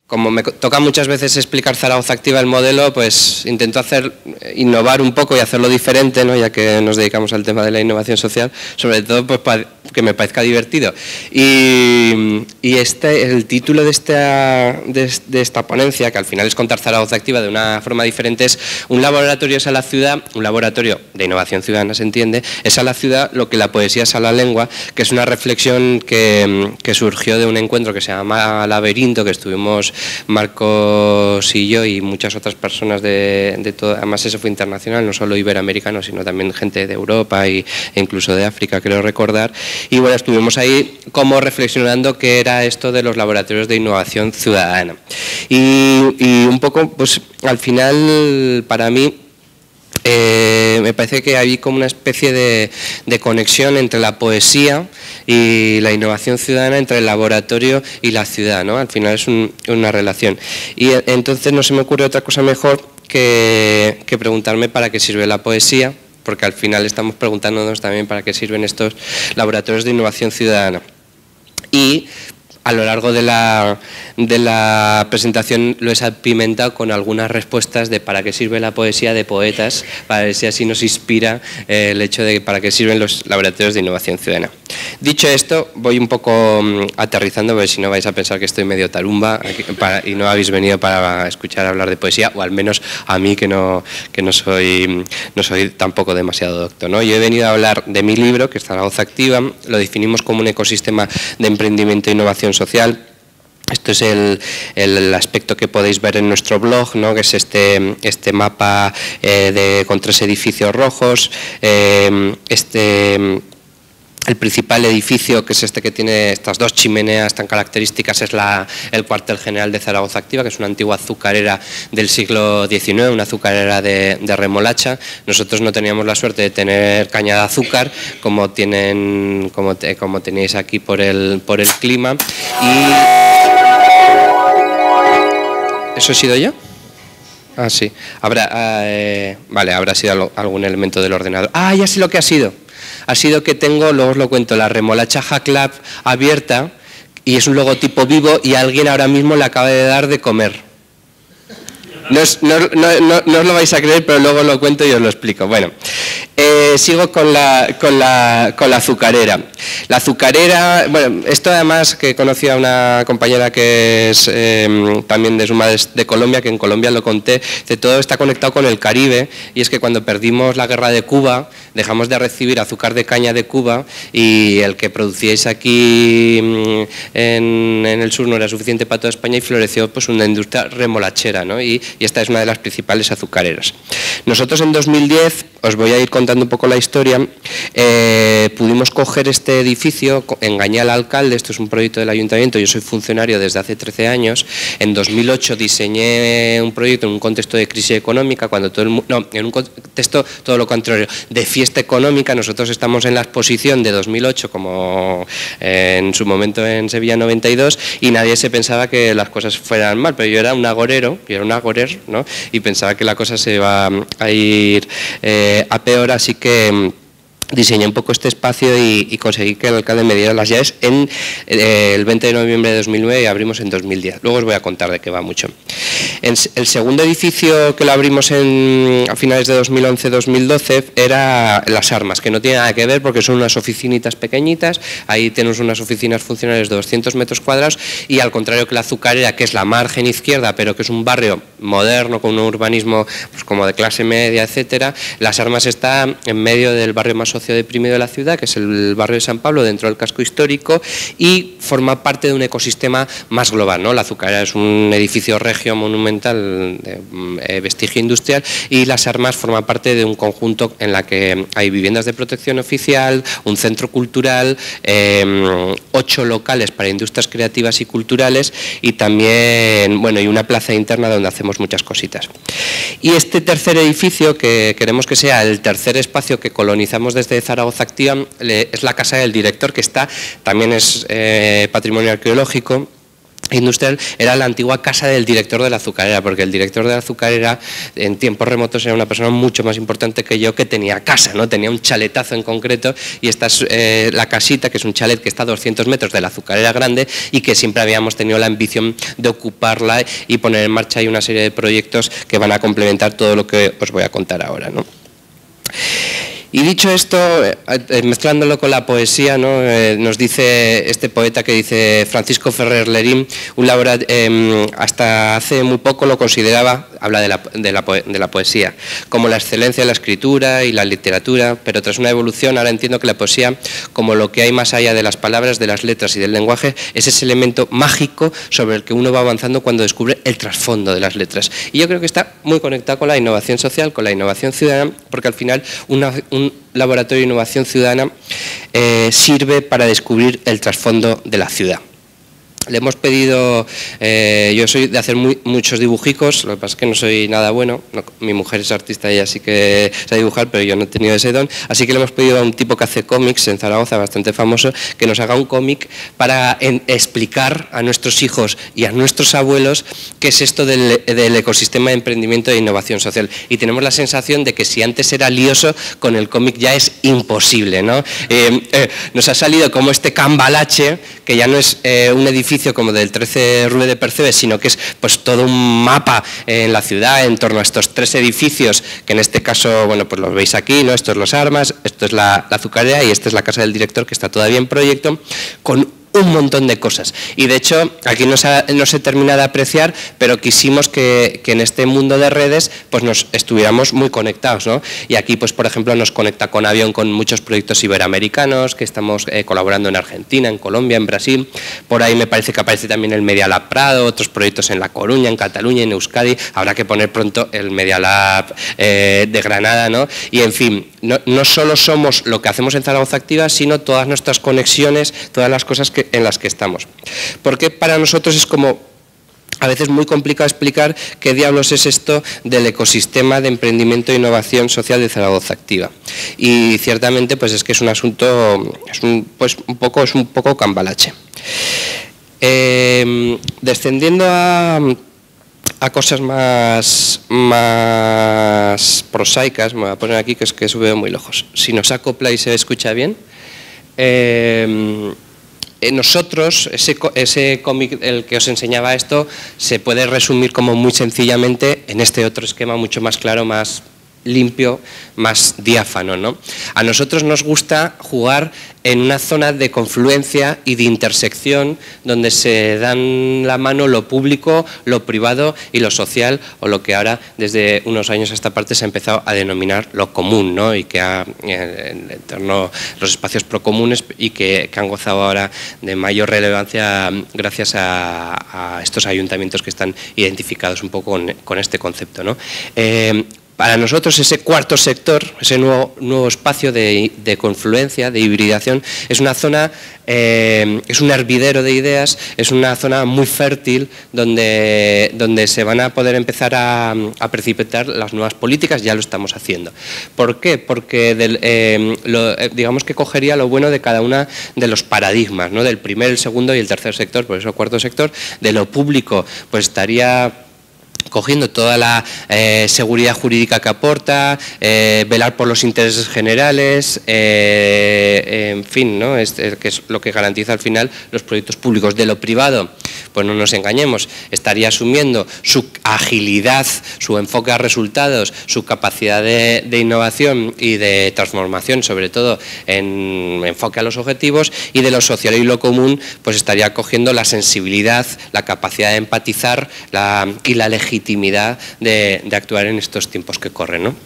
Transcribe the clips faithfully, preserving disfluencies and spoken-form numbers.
como me toca muchas veces explicar Zaragoza Activa, el modelo, pues intento hacer, innovar un poco y hacerlo diferente, ¿no? Ya que nos dedicamos al tema de la innovación social, sobre todo pues para que me parezca divertido. Y, y este, el título de esta, de, de esta ponencia, que al final es contar Zaragoza Activa de una forma diferente, es un laboratorio es a la ciudad, un laboratorio de innovación ciudadana, se entiende, es a la ciudad lo que la poesía es a la lengua, que es una reflexión que, que surgió de un encuentro que se llama Laberinto, que estuvimos Marcos y yo y muchas otras personas de, de todo, además eso fue internacional, no solo iberoamericano, sino también gente de Europa y, e incluso de África, creo recordar, y bueno, estuvimos ahí como reflexionando qué era esto de los laboratorios de innovación ciudadana. Y, y un poco, pues al final, para mí, Eh, me parece que hay como una especie de, de conexión entre la poesía y la innovación ciudadana, entre el laboratorio y la ciudad, ¿no? Al final es un, una relación. Y entonces no se me ocurre otra cosa mejor que, que preguntarme para qué sirve la poesía, porque al final estamos preguntándonos también para qué sirven estos laboratorios de innovación ciudadana. Y a lo largo de la, de la presentación lo he salpimentado con algunas respuestas de para qué sirve la poesía de poetas, para ver si así nos inspira eh, el hecho de para qué sirven los laboratorios de innovación ciudadana. Dicho esto, voy un poco um, aterrizando, porque si no vais a pensar que estoy medio tarumba aquí, para, y no habéis venido para escuchar hablar de poesía, o al menos a mí que no, que no, soy, no soy tampoco demasiado docto, ¿no? Yo he venido a hablar de mi libro, que es Zaragoza Activa, lo definimos como un ecosistema de emprendimiento e innovación social. Esto es el, el aspecto que podéis ver en nuestro blog, ¿no? Que es este, este mapa eh, de, con tres edificios rojos, eh, este... El principal edificio, que es este que tiene estas dos chimeneas tan características, es la, el cuartel general de Zaragoza Activa, que es una antigua azucarera del siglo diecinueve, una azucarera de, de remolacha. Nosotros no teníamos la suerte de tener caña de azúcar, como, tienen, como, te, como tenéis aquí por el, por el clima. Y... ¿Eso he sido yo? Ah, sí. Habrá, eh, vale, habrá sido algún elemento del ordenador. Ah, ya sé lo que ha sido. Ha sido que tengo, luego os lo cuento, la remolacha Hack Lab abierta y es un logotipo vivo y alguien ahora mismo le acaba de dar de comer. No, es, no, no, no, no os lo vais a creer, pero luego lo cuento y os lo explico. Bueno, eh, sigo con la, con, la, con la azucarera. La azucarera, bueno, esto además que conocí a una compañera que es eh, también de Suma de, de Colombia, que en Colombia lo conté, de todo está conectado con el Caribe, y es que cuando perdimos la guerra de Cuba, dejamos de recibir azúcar de caña de Cuba y el que producíais aquí en, en el sur no era suficiente para toda España y floreció pues una industria remolachera, ¿no? Y, y esta es una de las principales azucareras. Nosotros en dos mil diez, os voy a ir contando un poco la historia, eh, pudimos coger este edificio, engañé al alcalde, esto es un proyecto del ayuntamiento, yo soy funcionario desde hace trece años, en dos mil ocho diseñé un proyecto en un contexto de crisis económica, cuando todo el mundo, no, en un contexto todo lo contrario, de fiesta económica. Nosotros estamos en la exposición de dos mil ocho, como en su momento en Sevilla noventa y dos, y nadie se pensaba que las cosas fueran mal, pero yo era un agorero, yo era un agorer, ¿no? Y pensaba que la cosa se iba a ir eh, a peor, así que diseñé un poco este espacio y, y conseguí que el alcalde me diera las llaves en eh, el veinte de noviembre de dos mil nueve y abrimos en dos mil diez. Luego os voy a contar de qué va mucho. En, el segundo edificio que lo abrimos en, a finales de dos mil once dos mil doce era Las Armas, que no tiene nada que ver porque son unas oficinitas pequeñitas. Ahí tenemos unas oficinas funcionales de doscientos metros cuadrados y al contrario que la Azucarera, que es la margen izquierda, pero que es un barrio moderno con un urbanismo pues, como de clase media, etcétera, Las Armas está en medio del barrio más deprimido de la ciudad, que es el barrio de San Pablo, dentro del casco histórico, y forma parte de un ecosistema más global, ¿no? La Azucarera es un edificio regio monumental de eh, vestigio industrial y Las Armas forma parte de un conjunto en la que hay viviendas de protección oficial, un centro cultural, eh, ocho locales para industrias creativas y culturales y también, bueno, y una plaza interna donde hacemos muchas cositas. Y este tercer edificio, que queremos que sea el tercer espacio que colonizamos desde de Zaragoza Activa, es la casa del director, que está, también es eh, patrimonio arqueológico, industrial era la antigua casa del director de la azucarera, porque el director de la azucarera en tiempos remotos era una persona mucho más importante que yo, que tenía casa, ¿no? Tenía un chaletazo en concreto, y esta es eh, la casita, que es un chalet que está a doscientos metros de la azucarera grande y que siempre habíamos tenido la ambición de ocuparla y poner en marcha ahí una serie de proyectos que van a complementar todo lo que os voy a contar ahora, ¿no? Y dicho esto, eh, mezclándolo con la poesía, ¿no? eh, nos dice este poeta que dice Francisco Ferrer Lerín, un laboratorio, eh, hasta hace muy poco lo consideraba, habla de la, de, la, de la poesía, como la excelencia de la escritura y la literatura, pero tras una evolución ahora entiendo que la poesía, como lo que hay más allá de las palabras, de las letras y del lenguaje, es ese elemento mágico sobre el que uno va avanzando cuando descubre el trasfondo de las letras. Y yo creo que está muy conectado con la innovación social, con la innovación ciudadana, porque al final una, un Un laboratorio de innovación ciudadana eh, sirve para descubrir el trasfondo de la ciudad. Le hemos pedido, eh, yo soy de hacer muy, muchos dibujicos, lo que pasa es que no soy nada bueno, no, mi mujer es artista, ella sí que sabe dibujar, pero yo no he tenido ese don, así que le hemos pedido a un tipo que hace cómics en Zaragoza, bastante famoso, que nos haga un cómic para en, explicar a nuestros hijos y a nuestros abuelos qué es esto del, del ecosistema de emprendimiento e innovación social. Y tenemos la sensación de que si antes era lioso, con el cómic ya es imposible, ¿no? Eh, eh, nos ha salido como este cambalache, que ya no es eh, un edificio como del trece Rue de Percebes, sino que es pues todo un mapa en la ciudad en torno a estos tres edificios, que en este caso, bueno, pues los veis aquí, ¿no? Esto es Los Armas, esto es la, la azucarera y esta es la casa del director, que está todavía en proyecto, con un montón de cosas. Y de hecho, aquí no se, no se termina de apreciar, pero quisimos que, que en este mundo de redes pues nos estuviéramos muy conectados, ¿no? Y aquí, pues por ejemplo, nos conecta con Avión con muchos proyectos iberoamericanos que estamos eh, colaborando en Argentina, en Colombia, en Brasil. Por ahí me parece que aparece también el Media Lab Prado, otros proyectos en La Coruña, en Cataluña, en Euskadi. Habrá que poner pronto el Media Lab eh, de Granada, ¿no? Y en fin, no, no solo somos lo que hacemos en Zaragoza Activa, sino todas nuestras conexiones, todas las cosas que en las que estamos. Porque para nosotros es como a veces muy complicado explicar qué diablos es esto del ecosistema de emprendimiento e innovación social de Zaragoza Activa. Y ciertamente pues es que es un asunto, es un, pues un poco, es un poco cambalache. Eh, descendiendo a, a cosas más, más prosaicas, me voy a poner aquí que es que sube muy lejos. Si nos acopla y se escucha bien. Eh, Nosotros, ese, ese cómic, el que os enseñaba esto, se puede resumir como muy sencillamente en este otro esquema mucho más claro, más limpio, más diáfano, ¿no? A nosotros nos gusta jugar en una zona de confluencia y de intersección donde se dan la mano lo público, lo privado y lo social, o lo que ahora desde unos años a esta parte se ha empezado a denominar lo común, ¿no? Y que ha, en torno a los espacios procomunes y que, que han gozado ahora de mayor relevancia gracias a, a estos ayuntamientos que están identificados un poco con, con este concepto, ¿no? Eh, Para nosotros ese cuarto sector, ese nuevo, nuevo espacio de, de confluencia, de hibridación, es una zona, eh, es un hervidero de ideas, es una zona muy fértil donde, donde se van a poder empezar a, a precipitar las nuevas políticas, ya lo estamos haciendo. ¿Por qué? Porque del, eh, lo, digamos que cogería lo bueno de cada una de los paradigmas, ¿no? Del primer, el segundo y el tercer sector, por eso cuarto sector. De lo público, pues estaría cogiendo toda la eh, seguridad jurídica que aporta, eh, velar por los intereses generales, eh, en fin, ¿no? Es, es, que es lo que garantiza al final los proyectos públicos. De lo privado, pues no nos engañemos, estaría asumiendo su agilidad, su enfoque a resultados, su capacidad de, de innovación y de transformación, sobre todo en enfoque a los objetivos. Y de lo social y lo común, pues estaría cogiendo la sensibilidad, la capacidad de empatizar la, y la legitimidad de, de actuar en estos tiempos que corren, ¿no?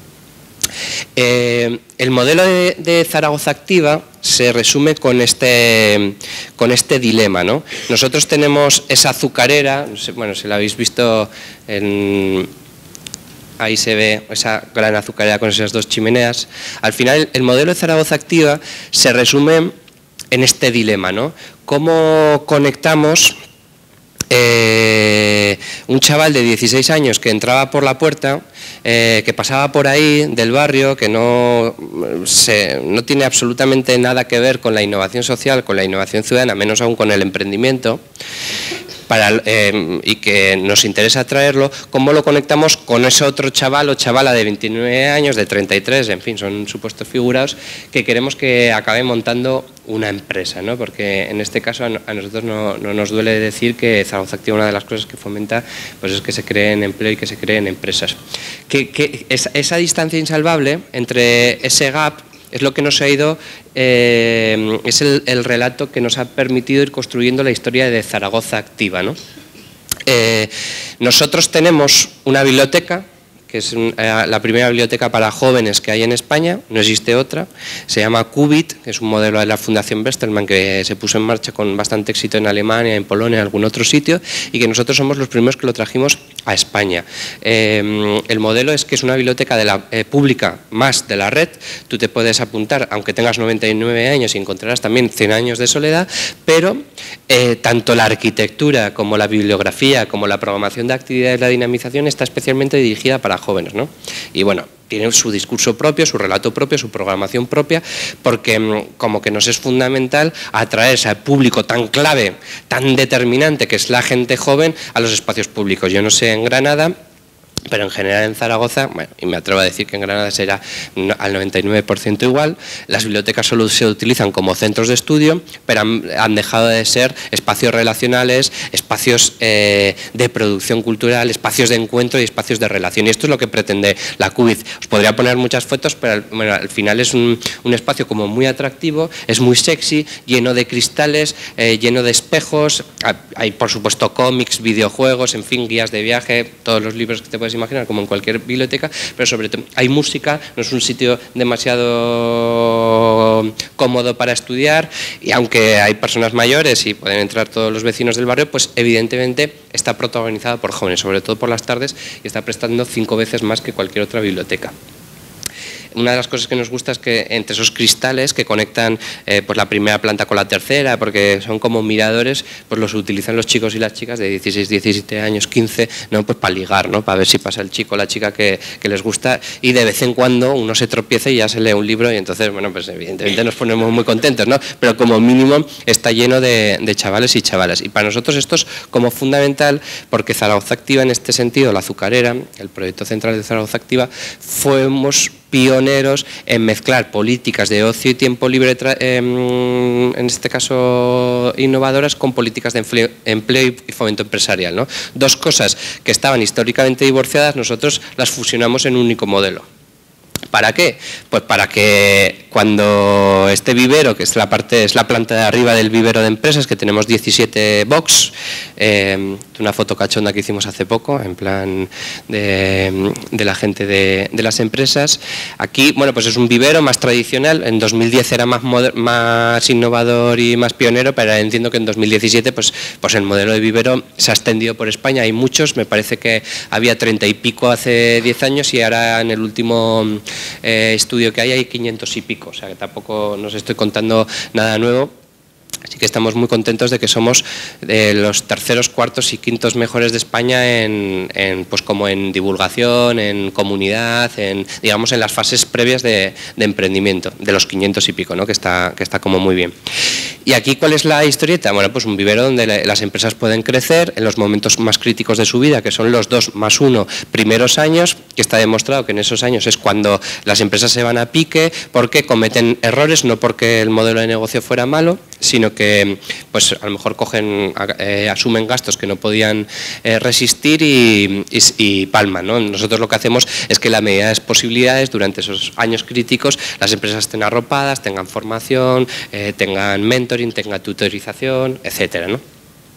Eh, el modelo de, de Zaragoza Activa se resume con este, con este dilema, ¿no? Nosotros tenemos esa azucarera, no sé, bueno, si la habéis visto, en, ahí se ve esa gran azucarera con esas dos chimeneas. Al final, el modelo de Zaragoza Activa se resume en este dilema, ¿no? ¿Cómo conectamos Eh, un chaval de dieciséis años que entraba por la puerta, eh, que pasaba por ahí del barrio, que no, se, no tiene absolutamente nada que ver con la innovación social, con la innovación ciudadana, menos aún con el emprendimiento, para, eh, y que nos interesa traerlo, ¿cómo lo conectamos con ese otro chaval o chavala de veintinueve años, de treinta y tres, en fin, son supuestos figurados, que queremos que acabe montando una empresa, ¿no? Porque en este caso a nosotros no, no nos duele decir que Zaragoza Activa, una de las cosas que fomenta, pues es que se creen empleo y que se creen empresas. Que, que esa, esa distancia insalvable entre ese gap es lo que nos ha ido, eh, es el, el relato que nos ha permitido ir construyendo la historia de Zaragoza Activa, ¿no? Eh, nosotros tenemos una biblioteca, que es un, eh, la primera biblioteca para jóvenes que hay en España, no existe otra, se llama Qubit, que es un modelo de la Fundación Westermann que se puso en marcha con bastante éxito en Alemania, en Polonia, en algún otro sitio, y que nosotros somos los primeros que lo trajimos a España. Eh, el modelo es que es una biblioteca de la, eh, pública más de la red, tú te puedes apuntar, aunque tengas noventa y nueve años, y encontrarás también cien años de soledad, pero eh, tanto la arquitectura como la bibliografía, como la programación de actividades, la dinamización, está especialmente dirigida para jóvenes, ¿no? Y bueno, tiene su discurso propio, su relato propio, su programación propia, porque como que nos es fundamental atraer a ese público tan clave, tan determinante, que es la gente joven, a los espacios públicos. Yo no sé en Granada, pero en general en Zaragoza, bueno, y me atrevo a decir que en Granada será al noventa y nueve por ciento igual, las bibliotecas solo se utilizan como centros de estudio, pero han, han dejado de ser espacios relacionales, espacios eh, de producción cultural, espacios de encuentro y espacios de relación. Y esto es lo que pretende la Qubit. Os podría poner muchas fotos, pero bueno, al final es un, un espacio como muy atractivo, es muy sexy, lleno de cristales, eh, lleno de espejos, hay por supuesto cómics, videojuegos, en fin, guías de viaje, todos los libros que te puedes imaginar, como en cualquier biblioteca, pero sobre todo hay música, no es un sitio demasiado cómodo para estudiar, y aunque hay personas mayores y pueden entrar todos los vecinos del barrio, pues evidentemente está protagonizado por jóvenes, sobre todo por las tardes, y está prestando cinco veces más que cualquier otra biblioteca. Una de las cosas que nos gusta es que entre esos cristales que conectan eh, pues la primera planta con la tercera, porque son como miradores, pues los utilizan los chicos y las chicas de dieciséis, diecisiete años, quince, ¿no? Pues para ligar, ¿no? Para ver si pasa el chico o la chica que, que les gusta, y de vez en cuando uno se tropieza y ya se lee un libro, y entonces, bueno, pues evidentemente nos ponemos muy contentos, ¿no? Pero como mínimo está lleno de, de chavales y chavalas. Y para nosotros esto es como fundamental, porque Zaragoza Activa, en este sentido, la azucarera, el proyecto central de Zaragoza Activa, fuimos pioneros en mezclar políticas de ocio y tiempo libre, eh, en este caso innovadoras, con políticas de empleo, empleo y fomento empresarial, ¿no? Dos cosas que estaban históricamente divorciadas, nosotros las fusionamos en un único modelo. ¿Para qué? Pues para que cuando este vivero, que es la parte, es la planta de arriba del vivero de empresas, que tenemos diecisiete box, eh, una foto cachonda que hicimos hace poco, en plan de, de la gente de, de las empresas. Aquí, bueno, pues es un vivero más tradicional. En dos mil diez era más, más innovador y más pionero, pero entiendo que en dos mil diecisiete pues, pues el modelo de vivero se ha extendido por España. Hay muchos, me parece que había treinta y pico hace diez años, y ahora en el último eh, estudio que hay hay quinientos y pico, o sea que tampoco nos estoy contando nada nuevo. Así que estamos muy contentos de que somos de los terceros, cuartos y quintos mejores de España en, en pues como en divulgación, en comunidad, en digamos en las fases previas de, de emprendimiento, de los quinientos y pico, ¿no? que está que está como muy bien. Y aquí, ¿cuál es la historieta? Bueno, pues un vivero donde las empresas pueden crecer en los momentos más críticos de su vida, que son los dos más uno primeros años, que está demostrado que en esos años es cuando las empresas se van a pique, porque cometen errores, no porque el modelo de negocio fuera malo, sino que pues a lo mejor cogen, eh, asumen gastos que no podían eh, resistir y, y, y palman, ¿no? Nosotros lo que hacemos es que la medida de las posibilidades durante esos años críticos las empresas estén arropadas, tengan formación, eh, tengan mentoring, tengan tutorización, etcétera, ¿no?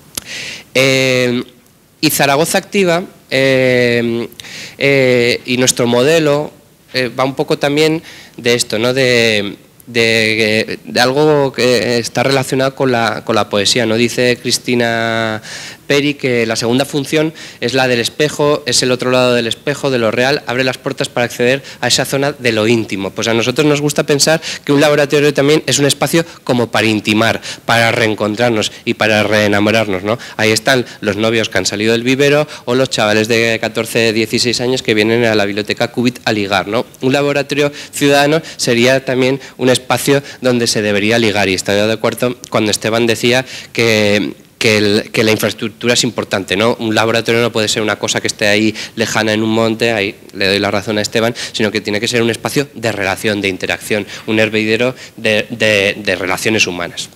Eh, y Zaragoza Activa eh, eh, y nuestro modelo eh, va un poco también de esto, ¿no? De De, de algo que está relacionado con la, con la poesía, ¿no? Dice Cristina Peri que la segunda función es la del espejo, es el otro lado del espejo, de lo real, abre las puertas para acceder a esa zona de lo íntimo. Pues a nosotros nos gusta pensar que un laboratorio también es un espacio como para intimar, para reencontrarnos y para reenamorarnos, ¿no? Ahí están los novios que han salido del vivero o los chavales de catorce, dieciséis años que vienen a la biblioteca Qubit a ligar, ¿no? Un laboratorio ciudadano sería también un espacio donde se debería ligar, y estoy de acuerdo cuando Esteban decía que que, el, que la infraestructura es importante, ¿no? Un laboratorio no puede ser una cosa que esté ahí lejana en un monte, ahí le doy la razón a Esteban, sino que tiene que ser un espacio de relación, de interacción, un hervidero de, de, de relaciones humanas.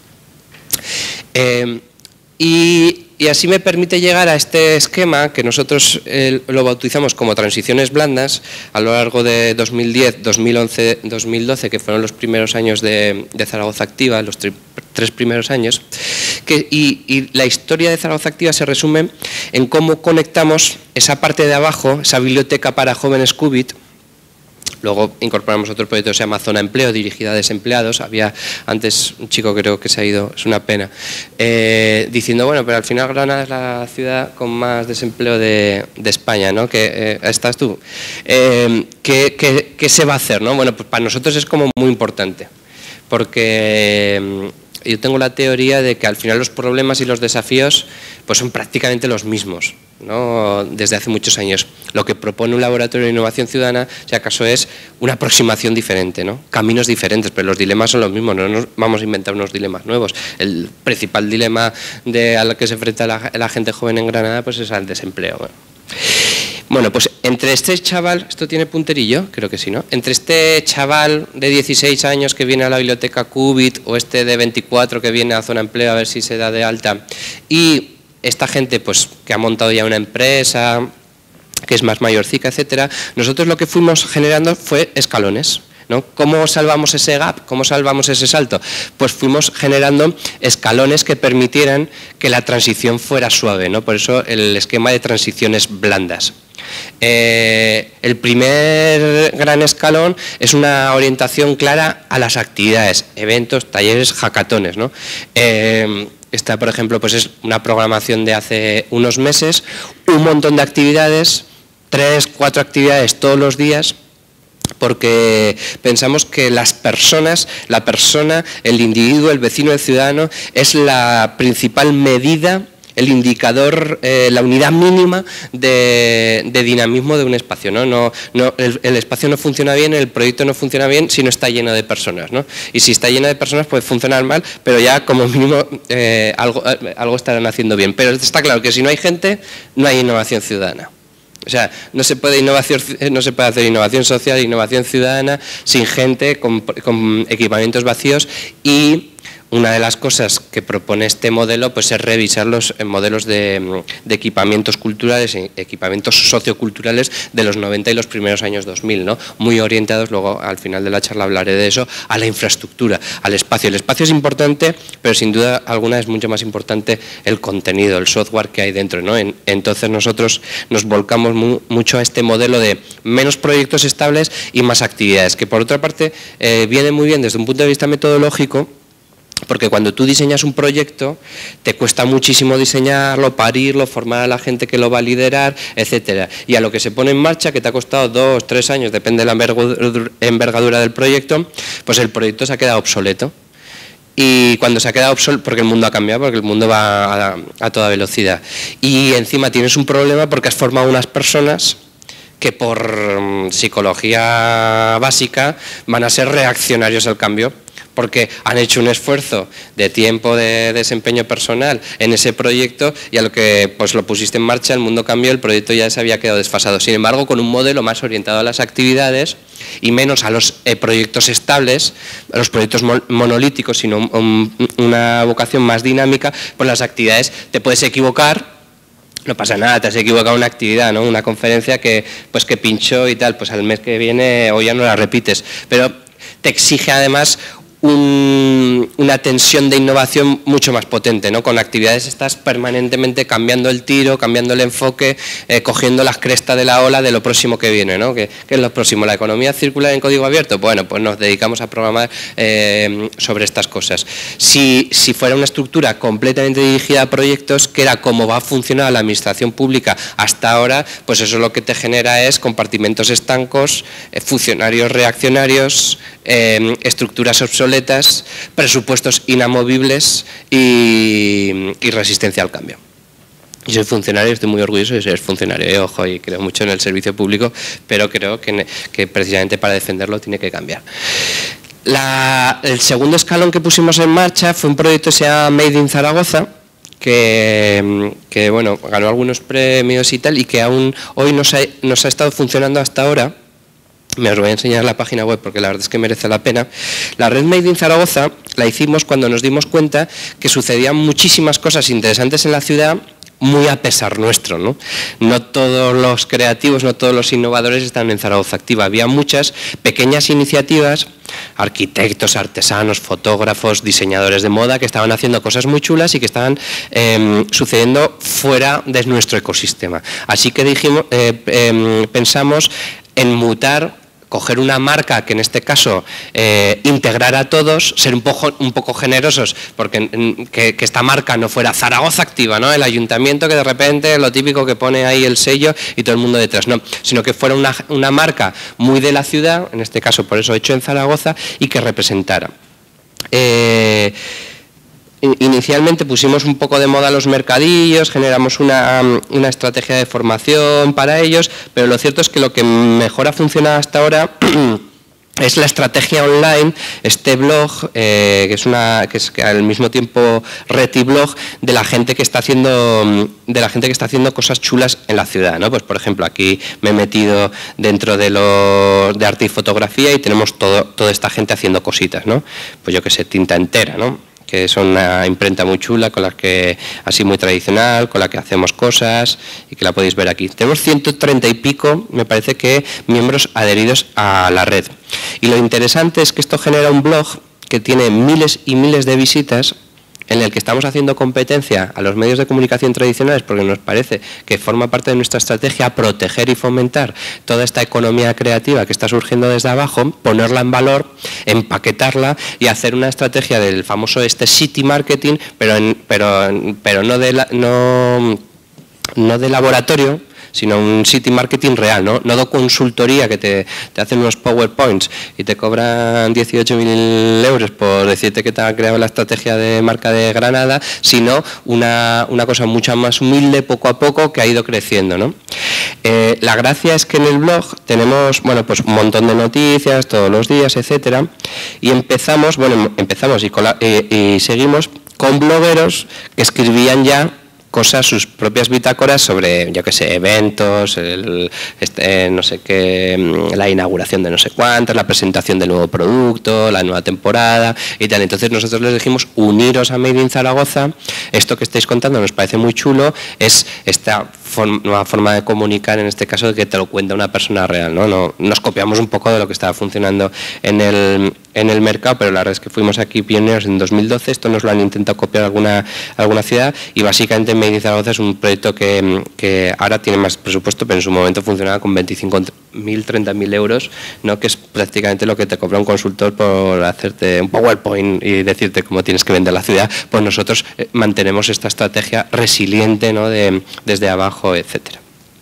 Eh, y, y así me permite llegar a este esquema que nosotros eh, lo bautizamos como transiciones blandas a lo largo de dos mil diez, dos mil once, dos mil doce, que fueron los primeros años de, de Zaragoza Activa, los tri, tres primeros años. Que, y, y la historia de Zaragoza Activa se resume en cómo conectamos esa parte de abajo, esa biblioteca para jóvenes Qubit. Luego incorporamos otro proyecto que se llama Zona Empleo, dirigida a desempleados. Había antes un chico, creo que se ha ido, es una pena, eh, diciendo, bueno, pero al final Granada es la ciudad con más desempleo de, de España, ¿no? Que eh, estás tú. Eh, ¿qué, qué, ¿Qué se va a hacer, no? Bueno, pues para nosotros es como muy importante, porque eh, yo tengo la teoría de que al final los problemas y los desafíos pues son prácticamente los mismos, ¿no? Desde hace muchos años. Lo que propone un laboratorio de innovación ciudadana, si acaso, es una aproximación diferente, ¿no? Caminos diferentes, pero los dilemas son los mismos, no nos vamos a inventar unos dilemas nuevos. El principal dilema de, al que se enfrenta la, la gente joven en Granada pues es al desempleo. Bueno. Bueno, pues entre este chaval, ¿esto tiene punterillo? Creo que sí, ¿no? Entre este chaval de dieciséis años que viene a la biblioteca Qubit o este de veinticuatro que viene a Zona Empleo a ver si se da de alta y esta gente pues que ha montado ya una empresa, que es más mayorcica, etcétera, nosotros lo que fuimos generando fue escalones, ¿no? ¿Cómo salvamos ese gap? ¿Cómo salvamos ese salto? Pues fuimos generando escalones que permitieran que la transición fuera suave, ¿no? Por eso el esquema de transiciones blandas. Eh, el primer gran escalón es una orientación clara a las actividades, eventos, talleres, hackatones, ¿no? Eh, esta, por ejemplo, pues es una programación de hace unos meses, un montón de actividades, tres, cuatro actividades todos los días, porque pensamos que las personas, la persona, el individuo, el vecino, el ciudadano, es la principal medida, el indicador, eh, la unidad mínima de, de dinamismo de un espacio, ¿no? No, no, el, el espacio no funciona bien, el proyecto no funciona bien si no está lleno de personas, ¿no? Y si está lleno de personas puede funcionar mal, pero ya como mínimo eh, algo, algo estarán haciendo bien. Pero está claro que si no hay gente, no hay innovación ciudadana. O sea, no se puede innovación, no se puede hacer innovación social, innovación ciudadana sin gente, con, con equipamientos vacíos. Y una de las cosas que propone este modelo pues es revisar los modelos de, de equipamientos culturales, equipamientos socioculturales de los noventa y los primeros años dos mil, ¿no? Muy orientados, luego al final de la charla hablaré de eso, a la infraestructura, al espacio. El espacio es importante, pero sin duda alguna es mucho más importante el contenido, el software que hay dentro, ¿no? En, entonces nosotros nos volcamos mu, mucho a este modelo de menos proyectos estables y más actividades, que por otra parte eh, viene muy bien desde un punto de vista metodológico, porque cuando tú diseñas un proyecto, te cuesta muchísimo diseñarlo, parirlo, formar a la gente que lo va a liderar, etcétera. Y a lo que se pone en marcha, que te ha costado dos, tres años, depende de la envergadura del proyecto, pues el proyecto se ha quedado obsoleto. Y cuando se ha quedado obsoleto, porque el mundo ha cambiado, porque el mundo va a, a toda velocidad. Y encima tienes un problema porque has formado unas personas que por psicología básica van a ser reaccionarios al cambio, porque han hecho un esfuerzo de tiempo, de desempeño personal en ese proyecto y a lo que pues lo pusiste en marcha, el mundo cambió, el proyecto ya se había quedado desfasado. Sin embargo, con un modelo más orientado a las actividades y menos a los eh, proyectos estables, a los proyectos monolíticos, sino un, una vocación más dinámica, pues las actividades te puedes equivocar, no pasa nada, te has equivocado en una actividad, ¿no? Una conferencia que, pues, que pinchó y tal, pues al mes que viene o ya no la repites, pero te exige además Un, una tensión de innovación mucho más potente, ¿no? Con actividades estás permanentemente cambiando el tiro, cambiando el enfoque, eh, cogiendo las crestas de la ola de lo próximo que viene, ¿no? ¿Qué, qué es lo próximo? ¿La economía circular en código abierto? Bueno, pues nos dedicamos a programar eh, sobre estas cosas. Si, si fuera una estructura completamente dirigida a proyectos, que era cómo va a funcionar la administración pública hasta ahora, pues eso lo que te genera es compartimentos estancos, eh, funcionarios reaccionarios, eh, estructuras obsoletas, presupuestos inamovibles y, y resistencia al cambio. Yo soy funcionario, estoy muy orgulloso de ser funcionario, ¿eh? Ojo, y creo mucho en el servicio público, pero creo que, que precisamente para defenderlo tiene que cambiar. La, el segundo escalón que pusimos en marcha fue un proyecto que se llama Made in Zaragoza, que, que bueno, ganó algunos premios y tal, y que aún hoy nos ha, nos ha estado funcionando hasta ahora. Me os voy a enseñar la página web porque la verdad es que merece la pena. La red Made in Zaragoza la hicimos cuando nos dimos cuenta que sucedían muchísimas cosas interesantes en la ciudad, muy a pesar nuestro, ¿no? No todos los creativos, no todos los innovadores están en Zaragoza Activa. Había muchas pequeñas iniciativas, arquitectos, artesanos, fotógrafos, diseñadores de moda que estaban haciendo cosas muy chulas y que estaban eh, sucediendo fuera de nuestro ecosistema. Así que dijimos, eh, eh, pensamos en mutar, coger una marca que en este caso eh, integrara a todos, ser un poco, un poco generosos, porque que, que esta marca no fuera Zaragoza Activa, ¿no? El ayuntamiento que de repente lo típico que pone ahí el sello y todo el mundo detrás, no, sino que fuera una, una marca muy de la ciudad, en este caso por eso hecho en Zaragoza, y que representara. Eh, Inicialmente pusimos un poco de moda los mercadillos, generamos una, una estrategia de formación para ellos, pero lo cierto es que lo que mejor ha funcionado hasta ahora es la estrategia online, este blog, eh, que es una que es al mismo tiempo retiblog de la gente que está haciendo de la gente que está haciendo cosas chulas en la ciudad, ¿no? Pues por ejemplo aquí me he metido dentro de los de arte y fotografía y tenemos todo, toda esta gente haciendo cositas, ¿no? Pues yo qué sé, Tinta Entera, ¿no? Que es una imprenta muy chula, con la que así muy tradicional, con la que hacemos cosas y que la podéis ver aquí. Tenemos ciento treinta y pico, me parece que, miembros adheridos a la red. Y lo interesante es que esto genera un blog que tiene miles y miles de visitas, en el que estamos haciendo competencia a los medios de comunicación tradicionales porque nos parece que forma parte de nuestra estrategia proteger y fomentar toda esta economía creativa que está surgiendo desde abajo, ponerla en valor, empaquetarla y hacer una estrategia del famoso este city marketing, pero, en, pero, pero no, de la, no, no de laboratorio, sino un city marketing real, ¿no? No de consultoría que te, te hacen unos PowerPoints y te cobran dieciocho mil euros por decirte que te ha creado la estrategia de marca de Granada, sino una, una cosa mucho más humilde, poco a poco, que ha ido creciendo, ¿no? Eh, la gracia es que en el blog tenemos, bueno, pues un montón de noticias todos los días, etcétera, y empezamos, bueno, empezamos y, cola, y, y seguimos con blogueros que escribían ya cosas, sus propias bitácoras sobre, yo qué sé, eventos, el, este, no sé qué, la inauguración de no sé cuántas, la presentación del nuevo producto, la nueva temporada y tal. Entonces nosotros les dijimos, uniros a Made in Zaragoza, esto que estáis contando nos parece muy chulo, es esta forma, nueva forma de comunicar, en este caso de que te lo cuenta una persona real, ¿no? No, nos copiamos un poco de lo que estaba funcionando en el, en el mercado, pero la verdad es que fuimos aquí pioneros en dos mil doce, esto nos lo han intentado copiar alguna, alguna ciudad y básicamente Made in Zaragoza es un proyecto que, que ahora tiene más presupuesto, pero en su momento funcionaba con veinticinco mil, treinta mil euros, ¿no? Que es prácticamente lo que te cobra un consultor por hacerte un PowerPoint y decirte cómo tienes que vender la ciudad. Pues nosotros mantenemos esta estrategia resiliente, ¿no? De, desde abajo, etcétera.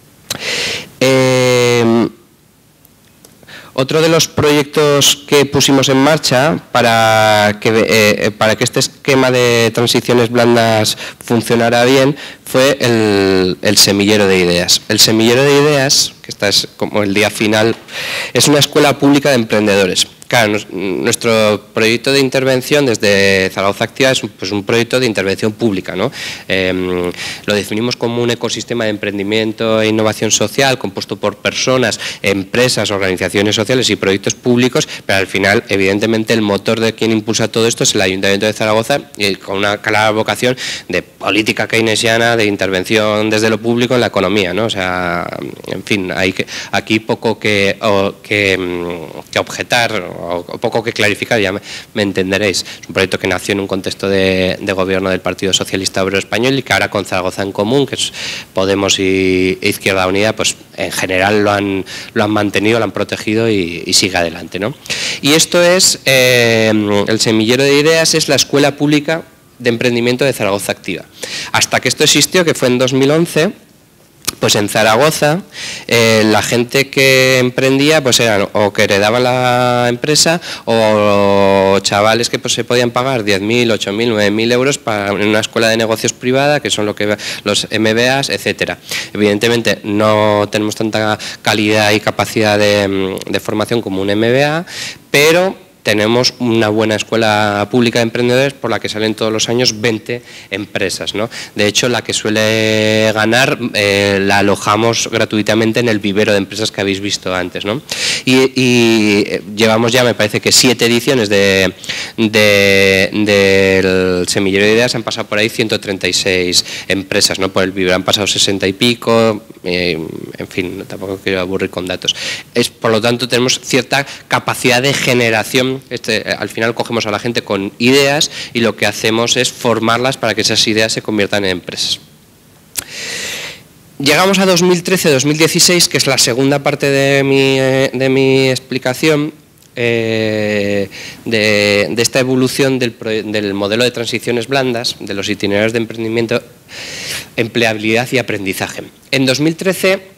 Eh, Otro de los proyectos que pusimos en marcha para que, eh, para que este esquema de transiciones blandas funcionara bien fue el, el semillero de ideas. El semillero de ideas, que esta es como el día final, es una escuela pública de emprendedores. Claro, nuestro proyecto de intervención desde Zaragoza Activa es pues, un proyecto de intervención pública, ¿no? Eh, lo definimos como un ecosistema de emprendimiento e innovación social compuesto por personas, empresas, organizaciones sociales y proyectos públicos, pero al final, evidentemente, el motor de quien impulsa todo esto es el Ayuntamiento de Zaragoza y con una clara vocación de política keynesiana, de intervención desde lo público en la economía, ¿no? O sea, en fin, hay que, aquí poco que, o, que, que objetar o poco que clarificar, ya me, me entenderéis. Es un proyecto que nació en un contexto de, de gobierno del Partido Socialista Obrero Español y que ahora con Zaragoza en Común, que es Podemos y Izquierda Unida, pues en general lo han, lo han mantenido, lo han protegido y, y sigue adelante, ¿no? Y esto es, eh, el semillero de ideas es la escuela pública de emprendimiento de Zaragoza Activa. Hasta que esto existió, que fue en dos mil once, pues en Zaragoza eh, la gente que emprendía pues eran o que heredaban la empresa o chavales que pues, se podían pagar diez mil, ocho mil, nueve mil euros para en una escuela de negocios privada, que son lo que los M B As, etcétera. Evidentemente no tenemos tanta calidad y capacidad de, de formación como un M B A, pero tenemos una buena escuela pública de emprendedores por la que salen todos los años veinte empresas, ¿no? De hecho, la que suele ganar eh, la alojamos gratuitamente en el vivero de empresas que habéis visto antes, ¿no? Y, y llevamos ya, me parece que siete ediciones de, de, del semillero de ideas, han pasado por ahí ciento treinta y seis empresas, ¿no? Por el vivero han pasado sesenta y pico, eh, en fin, tampoco quiero aburrir con datos. Es, por lo tanto, tenemos cierta capacidad de generación. Este, al final cogemos a la gente con ideas y lo que hacemos es formarlas para que esas ideas se conviertan en empresas. Llegamos a dos mil trece dos mil dieciséis, que es la segunda parte de mi, de mi explicación eh, de, de esta evolución del, del modelo de transiciones blandas, de los itinerarios de emprendimiento, empleabilidad y aprendizaje. En dos mil trece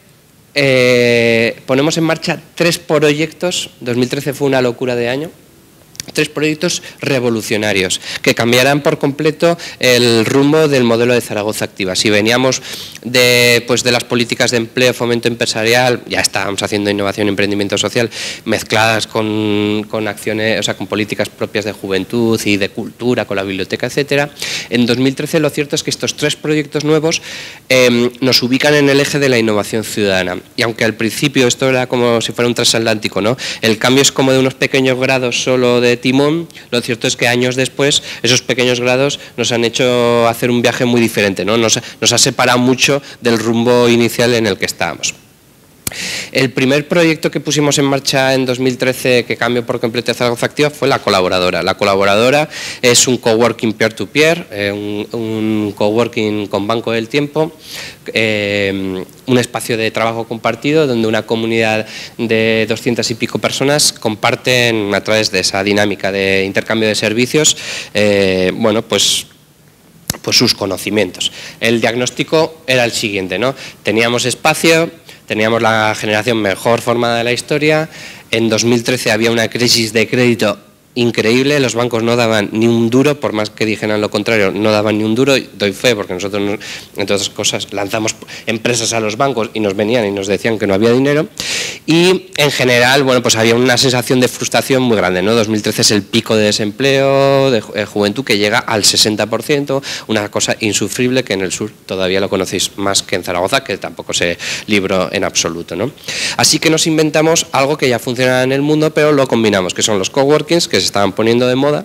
eh, ponemos en marcha tres proyectos. dos mil trece fue una locura de año. Tres proyectos revolucionarios que cambiarán por completo el rumbo del modelo de Zaragoza Activa. Si veníamos de, pues, de las políticas de empleo, fomento empresarial, ya estábamos haciendo innovación y emprendimiento social mezcladas con, con acciones, o sea, con políticas propias de juventud y de cultura, con la biblioteca, etcétera. En dos mil trece lo cierto es que estos tres proyectos nuevos eh, nos ubican en el eje de la innovación ciudadana. Y aunque al principio esto era como si fuera un transatlántico, ¿no? El cambio es como de unos pequeños grados solo de timón, lo cierto es que años después esos pequeños grados nos han hecho hacer un viaje muy diferente, ¿no? Nos, nos ha separado mucho del rumbo inicial en el que estábamos. El primer proyecto que pusimos en marcha en dos mil trece que cambió por completo Zaragoza Activa fue la colaboradora. La colaboradora es un coworking peer-to-peer, eh, un, un coworking con Banco del Tiempo, eh, un espacio de trabajo compartido donde una comunidad de doscientas y pico personas comparten a través de esa dinámica de intercambio de servicios, eh, bueno, pues pues sus conocimientos. El diagnóstico era el siguiente, ¿no? Teníamos espacio, teníamos la generación mejor formada de la historia. En dos mil trece había una crisis de crédito increíble, los bancos no daban ni un duro, por más que dijeran lo contrario, no daban ni un duro. Doy fe porque nosotros, entre otras cosas, lanzamos empresas a los bancos y nos venían y nos decían que no había dinero. Y en general, bueno, pues había una sensación de frustración muy grande, ¿no? dos mil trece es el pico de desempleo, de juventud, que llega al sesenta por ciento, una cosa insufrible que en el sur todavía lo conocéis más que en Zaragoza, que tampoco se libró en absoluto, ¿no? Así que nos inventamos algo que ya funciona en el mundo, pero lo combinamos, que son los coworkings, que se estaban poniendo de moda,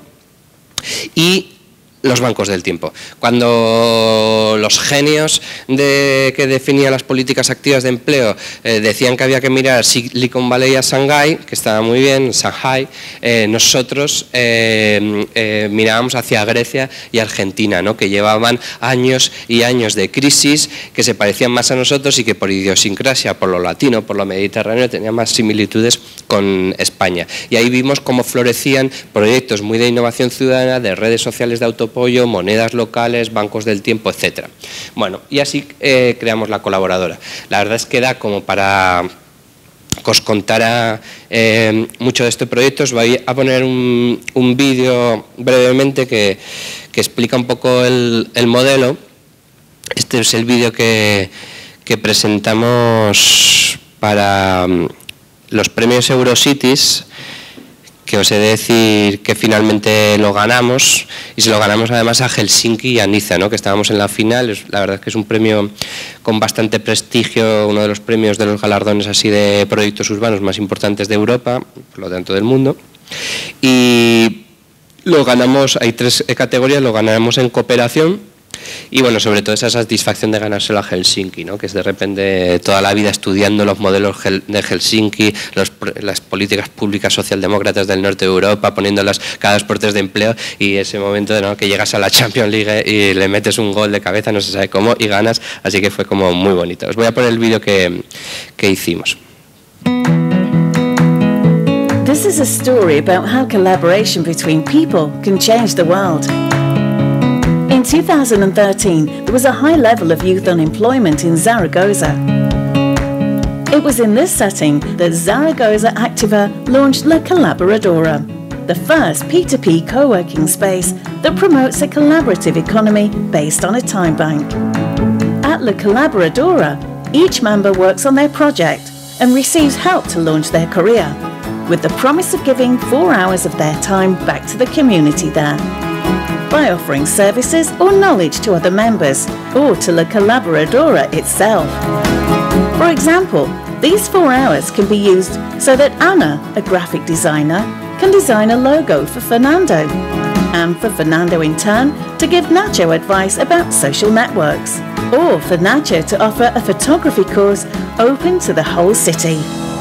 y los bancos del tiempo. Cuando los genios de, que definían las políticas activas de empleo eh, decían que había que mirar Silicon Valley a Shanghái, que estaba muy bien, Shanghái, eh, nosotros eh, eh, mirábamos hacia Grecia y Argentina, ¿no? Que llevaban años y años de crisis, que se parecían más a nosotros y que por idiosincrasia, por lo latino, por lo mediterráneo, tenían más similitudes con España. Y ahí vimos cómo florecían proyectos muy de innovación ciudadana, de redes sociales de autoapoyo, monedas locales, bancos del tiempo, etcétera. Bueno, y así eh, creamos la colaboradora. La verdad es que da como para que os contara eh, mucho de este proyecto. Os voy a poner un, un vídeo brevemente que, que explica un poco el, el modelo. Este es el vídeo que, que presentamos para los premios Eurocities, que os he de decir que finalmente lo ganamos, y se lo ganamos además a Helsinki y a Niza, ¿no? Que estábamos en la final. La verdad es que es un premio con bastante prestigio, uno de los premios de los galardones así de proyectos urbanos más importantes de Europa, por lo tanto del mundo. Y lo ganamos, hay tres categorías, lo ganamos en cooperación. Y bueno, sobre todo esa satisfacción de ganárselo a Helsinki, ¿no? Que es de repente toda la vida estudiando los modelos de Helsinki, los, las políticas públicas socialdemócratas del norte de Europa, poniéndolas cada dos por tres de empleo, y ese momento, ¿no? Que llegas a la Champions League y le metes un gol de cabeza, no se sabe cómo, y ganas, así que fue como muy bonito. Os voy a poner el vídeo que, que hicimos. This is a story about how collaboration between people can change the world. In two thousand thirteen, there was a high level of youth unemployment in Zaragoza. It was in this setting that Zaragoza Activa launched La Colaboradora, the first P two P co-working space that promotes a collaborative economy based on a time bank. At La Colaboradora, each member works on their project and receives help to launch their career. with the promise of giving four hours of their time back to the community there, by offering services or knowledge to other members, or to La Colaboradora itself. For example, these four hours can be used so that Anna, a graphic designer, can design a logo for Fernando, and for Fernando in turn to give Nacho advice about social networks, or for Nacho to offer a photography course open to the whole city.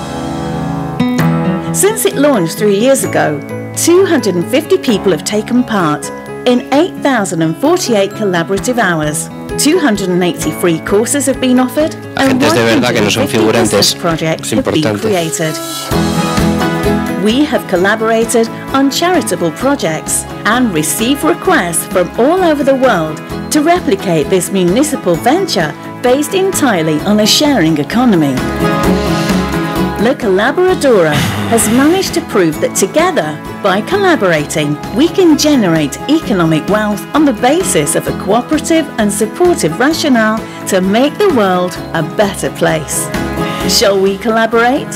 Since it launched three years ago, two hundred fifty people have taken part in eight thousand forty-eight collaborative hours. two hundred eighty free courses have been offered, and one hundred fifty business projects have been created. We have collaborated on charitable projects and receive requests from all over the world to replicate this municipal venture based entirely on a sharing economy. La Colaboradora has managed to prove that together, by collaborating, we can generate economic wealth on the basis of a cooperative and supportive rationale to make the world a better place. Shall we collaborate?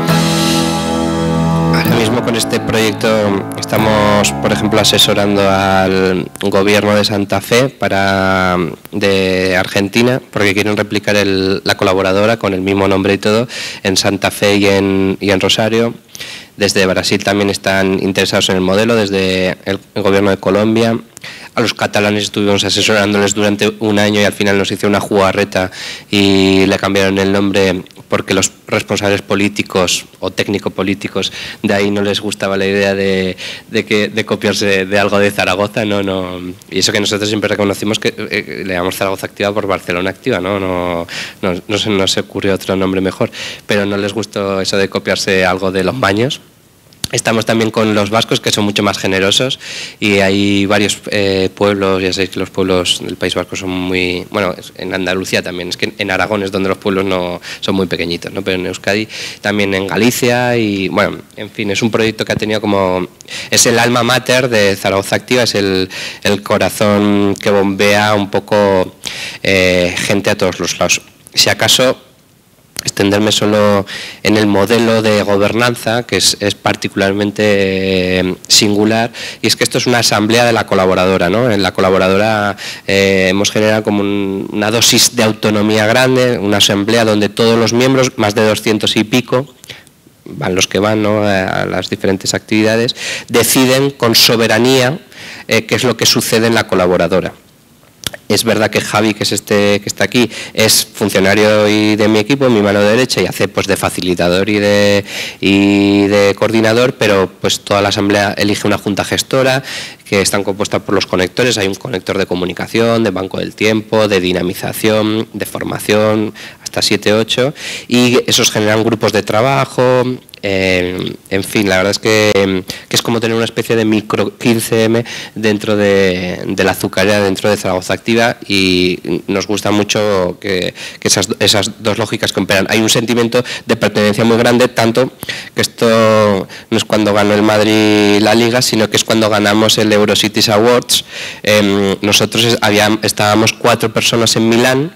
Ahora mismo con este proyecto estamos, por ejemplo, asesorando al gobierno de Santa Fe para, de Argentina, porque quieren replicar el, la colaboradora con el mismo nombre y todo en Santa Fe y en, y en Rosario. Desde Brasil también están interesados en el modelo, desde el, el gobierno de Colombia. A los catalanes estuvimos asesorándoles durante un año y al final nos hizo una jugarreta y le cambiaron el nombre porque los responsables políticos o técnico-políticos de ahí no les gustaba la idea de, de, que, de copiarse de algo de Zaragoza. No, no. Y eso que nosotros siempre reconocimos que eh, le llamamos Zaragoza Activa por Barcelona Activa, ¿no? No, no, no, se, no se ocurrió otro nombre mejor, pero no les gustó eso de copiarse algo de los baños. Estamos también con los vascos, que son mucho más generosos, y hay varios eh, pueblos, ya sabéis que los pueblos del País Vasco son muy... Bueno, en Andalucía también, es que en Aragón es donde los pueblos no son muy pequeñitos, ¿no? Pero en Euskadi, también en Galicia, y bueno, en fin, es un proyecto que ha tenido como... Es el alma mater de Zaragoza Activa, es el, el corazón que bombea un poco eh, gente a todos los lados. Si acaso... extenderme solo en el modelo de gobernanza, que es, es particularmente eh, singular, y es que esto es una asamblea de la colaboradora, ¿no? En la colaboradora eh, hemos generado como un, una dosis de autonomía grande, una asamblea donde todos los miembros, más de doscientos y pico, van los que van, ¿no?, a las diferentes actividades, deciden con soberanía eh, qué es lo que sucede en la colaboradora. Es verdad que Javi, que es este que está aquí, es funcionario y de mi equipo, mi mano derecha, y hace pues de facilitador y de, y de coordinador, pero pues toda la asamblea elige una junta gestora que están compuestas por los conectores. Hay un conector de comunicación, de banco del tiempo, de dinamización, de formación, hasta siete, ocho, y esos generan grupos de trabajo. Eh, en fin, la verdad es que, que es como tener una especie de micro quince eme dentro de, de la azucarera, dentro de Zaragoza Activa, y nos gusta mucho que, que esas, esas dos lógicas comparan. Hay un sentimiento de pertenencia muy grande, tanto que esto no es cuando ganó el Madrid la Liga, sino que es cuando ganamos el Eurocities Awards. Eh, nosotros había, estábamos cuatro personas en Milán,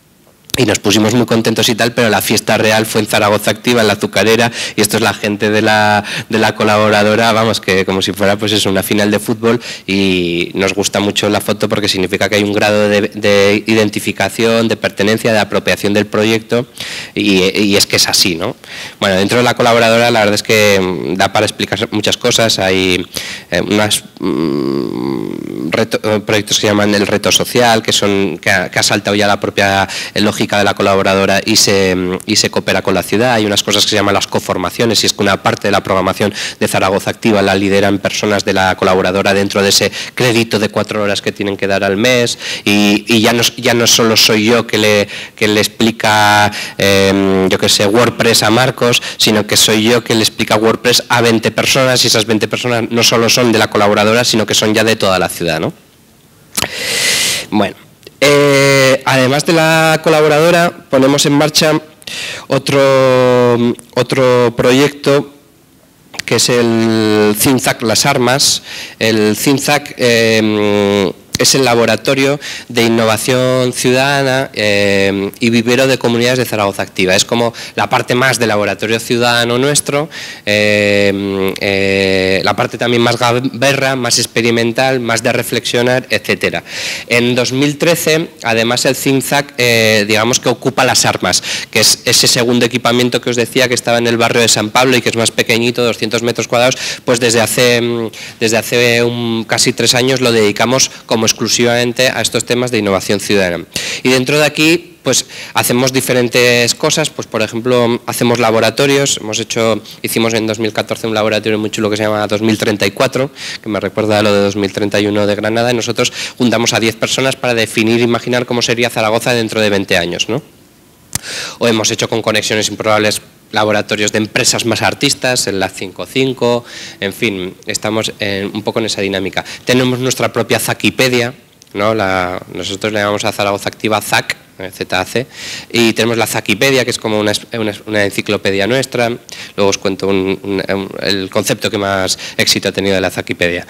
y nos pusimos muy contentos y tal, pero la fiesta real fue en Zaragoza Activa, en la azucarera, y esto es la gente de la, de la colaboradora, vamos, que como si fuera pues eso, una final de fútbol, y nos gusta mucho la foto porque significa que hay un grado de, de identificación, de pertenencia, de apropiación del proyecto, y, y es que es así, ¿no? Bueno, dentro de la colaboradora la verdad es que da para explicar muchas cosas. Hay eh, unos mm, proyectos que se llaman el reto social, que, son, que, ha, que ha saltado ya la propia lógica de la colaboradora y se, y se coopera con la ciudad. Hay unas cosas que se llaman las coformaciones, y es que una parte de la programación de Zaragoza Activa la lideran personas de la colaboradora dentro de ese crédito de cuatro horas que tienen que dar al mes, y, y ya, no, ya no solo soy yo que le, que le explica eh, yo que sé, WordPress a Marcos, sino que soy yo que le explica WordPress a veinte personas, y esas veinte personas no solo son de la colaboradora, sino que son ya de toda la ciudad, ¿no? Bueno. Eh, además de la colaboradora, ponemos en marcha otro, otro proyecto que es el CINZAC Las Armas. El CINZAC eh, es el Laboratorio de Innovación Ciudadana eh, y Vivero de Comunidades de Zaragoza Activa. Es como la parte más del laboratorio ciudadano nuestro, eh, eh, la parte también más gamberra, más experimental, más de reflexionar, etcétera. En dos mil trece, además, el Think Zac, eh, digamos que ocupa las armas, que es ese segundo equipamiento que os decía que estaba en el barrio de San Pablo y que es más pequeñito, doscientos metros cuadrados, pues desde hace, desde hace un, casi tres años lo dedicamos como exclusivamente a estos temas de innovación ciudadana. Y dentro de aquí pues hacemos diferentes cosas, pues por ejemplo hacemos laboratorios, hemos hecho, hicimos en dos mil catorce un laboratorio muy chulo que se llama dos mil treinta y cuatro, que me recuerda a lo de dos mil treinta y uno de Granada, y nosotros juntamos a diez personas para definir e imaginar cómo sería Zaragoza dentro de veinte años, ¿no? O hemos hecho con conexiones improbables laboratorios de empresas más artistas, en la cinco cinco, en fin, estamos en, un poco en esa dinámica. Tenemos nuestra propia Zakipedia, ¿no? La, nosotros le llamamos a Zaragoza Activa Zac, Z A C, y tenemos la Zakipedia, que es como una, una, una enciclopedia nuestra. Luego os cuento un, un, un, el concepto que más éxito ha tenido de la Zakipedia.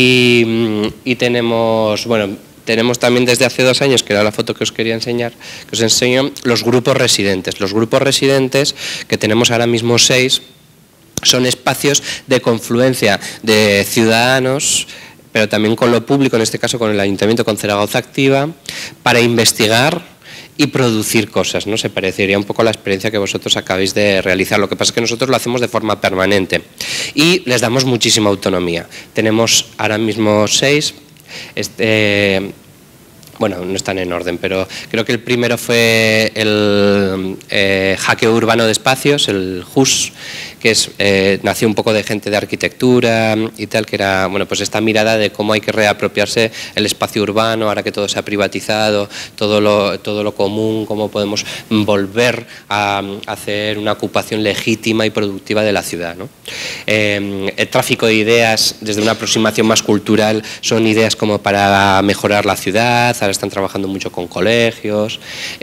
Y, y tenemos, bueno, tenemos también desde hace dos años, que era la foto que os quería enseñar, que os enseño, los grupos residentes. Los grupos residentes, que tenemos ahora mismo seis, son espacios de confluencia de ciudadanos, pero también con lo público, en este caso con el Ayuntamiento, con Zaragoza Activa, para investigar y producir cosas, ¿no? Se parecería un poco a la experiencia que vosotros acabáis de realizar. Lo que pasa es que nosotros lo hacemos de forma permanente y les damos muchísima autonomía. Tenemos ahora mismo seis. Este, bueno, no están en orden, pero creo que el primero fue el eh, Hackeo Urbano de Espacios, el H U S, que es, eh, nació un poco de gente de arquitectura y tal, que era, bueno, pues esta mirada de cómo hay que reapropiarse el espacio urbano, ahora que todo se ha privatizado, todo lo, todo lo común, cómo podemos volver a, a hacer una ocupación legítima y productiva de la ciudad, ¿no? Eh, el tráfico de ideas, desde una aproximación más cultural, son ideas como para mejorar la ciudad. Ahora están trabajando mucho con colegios.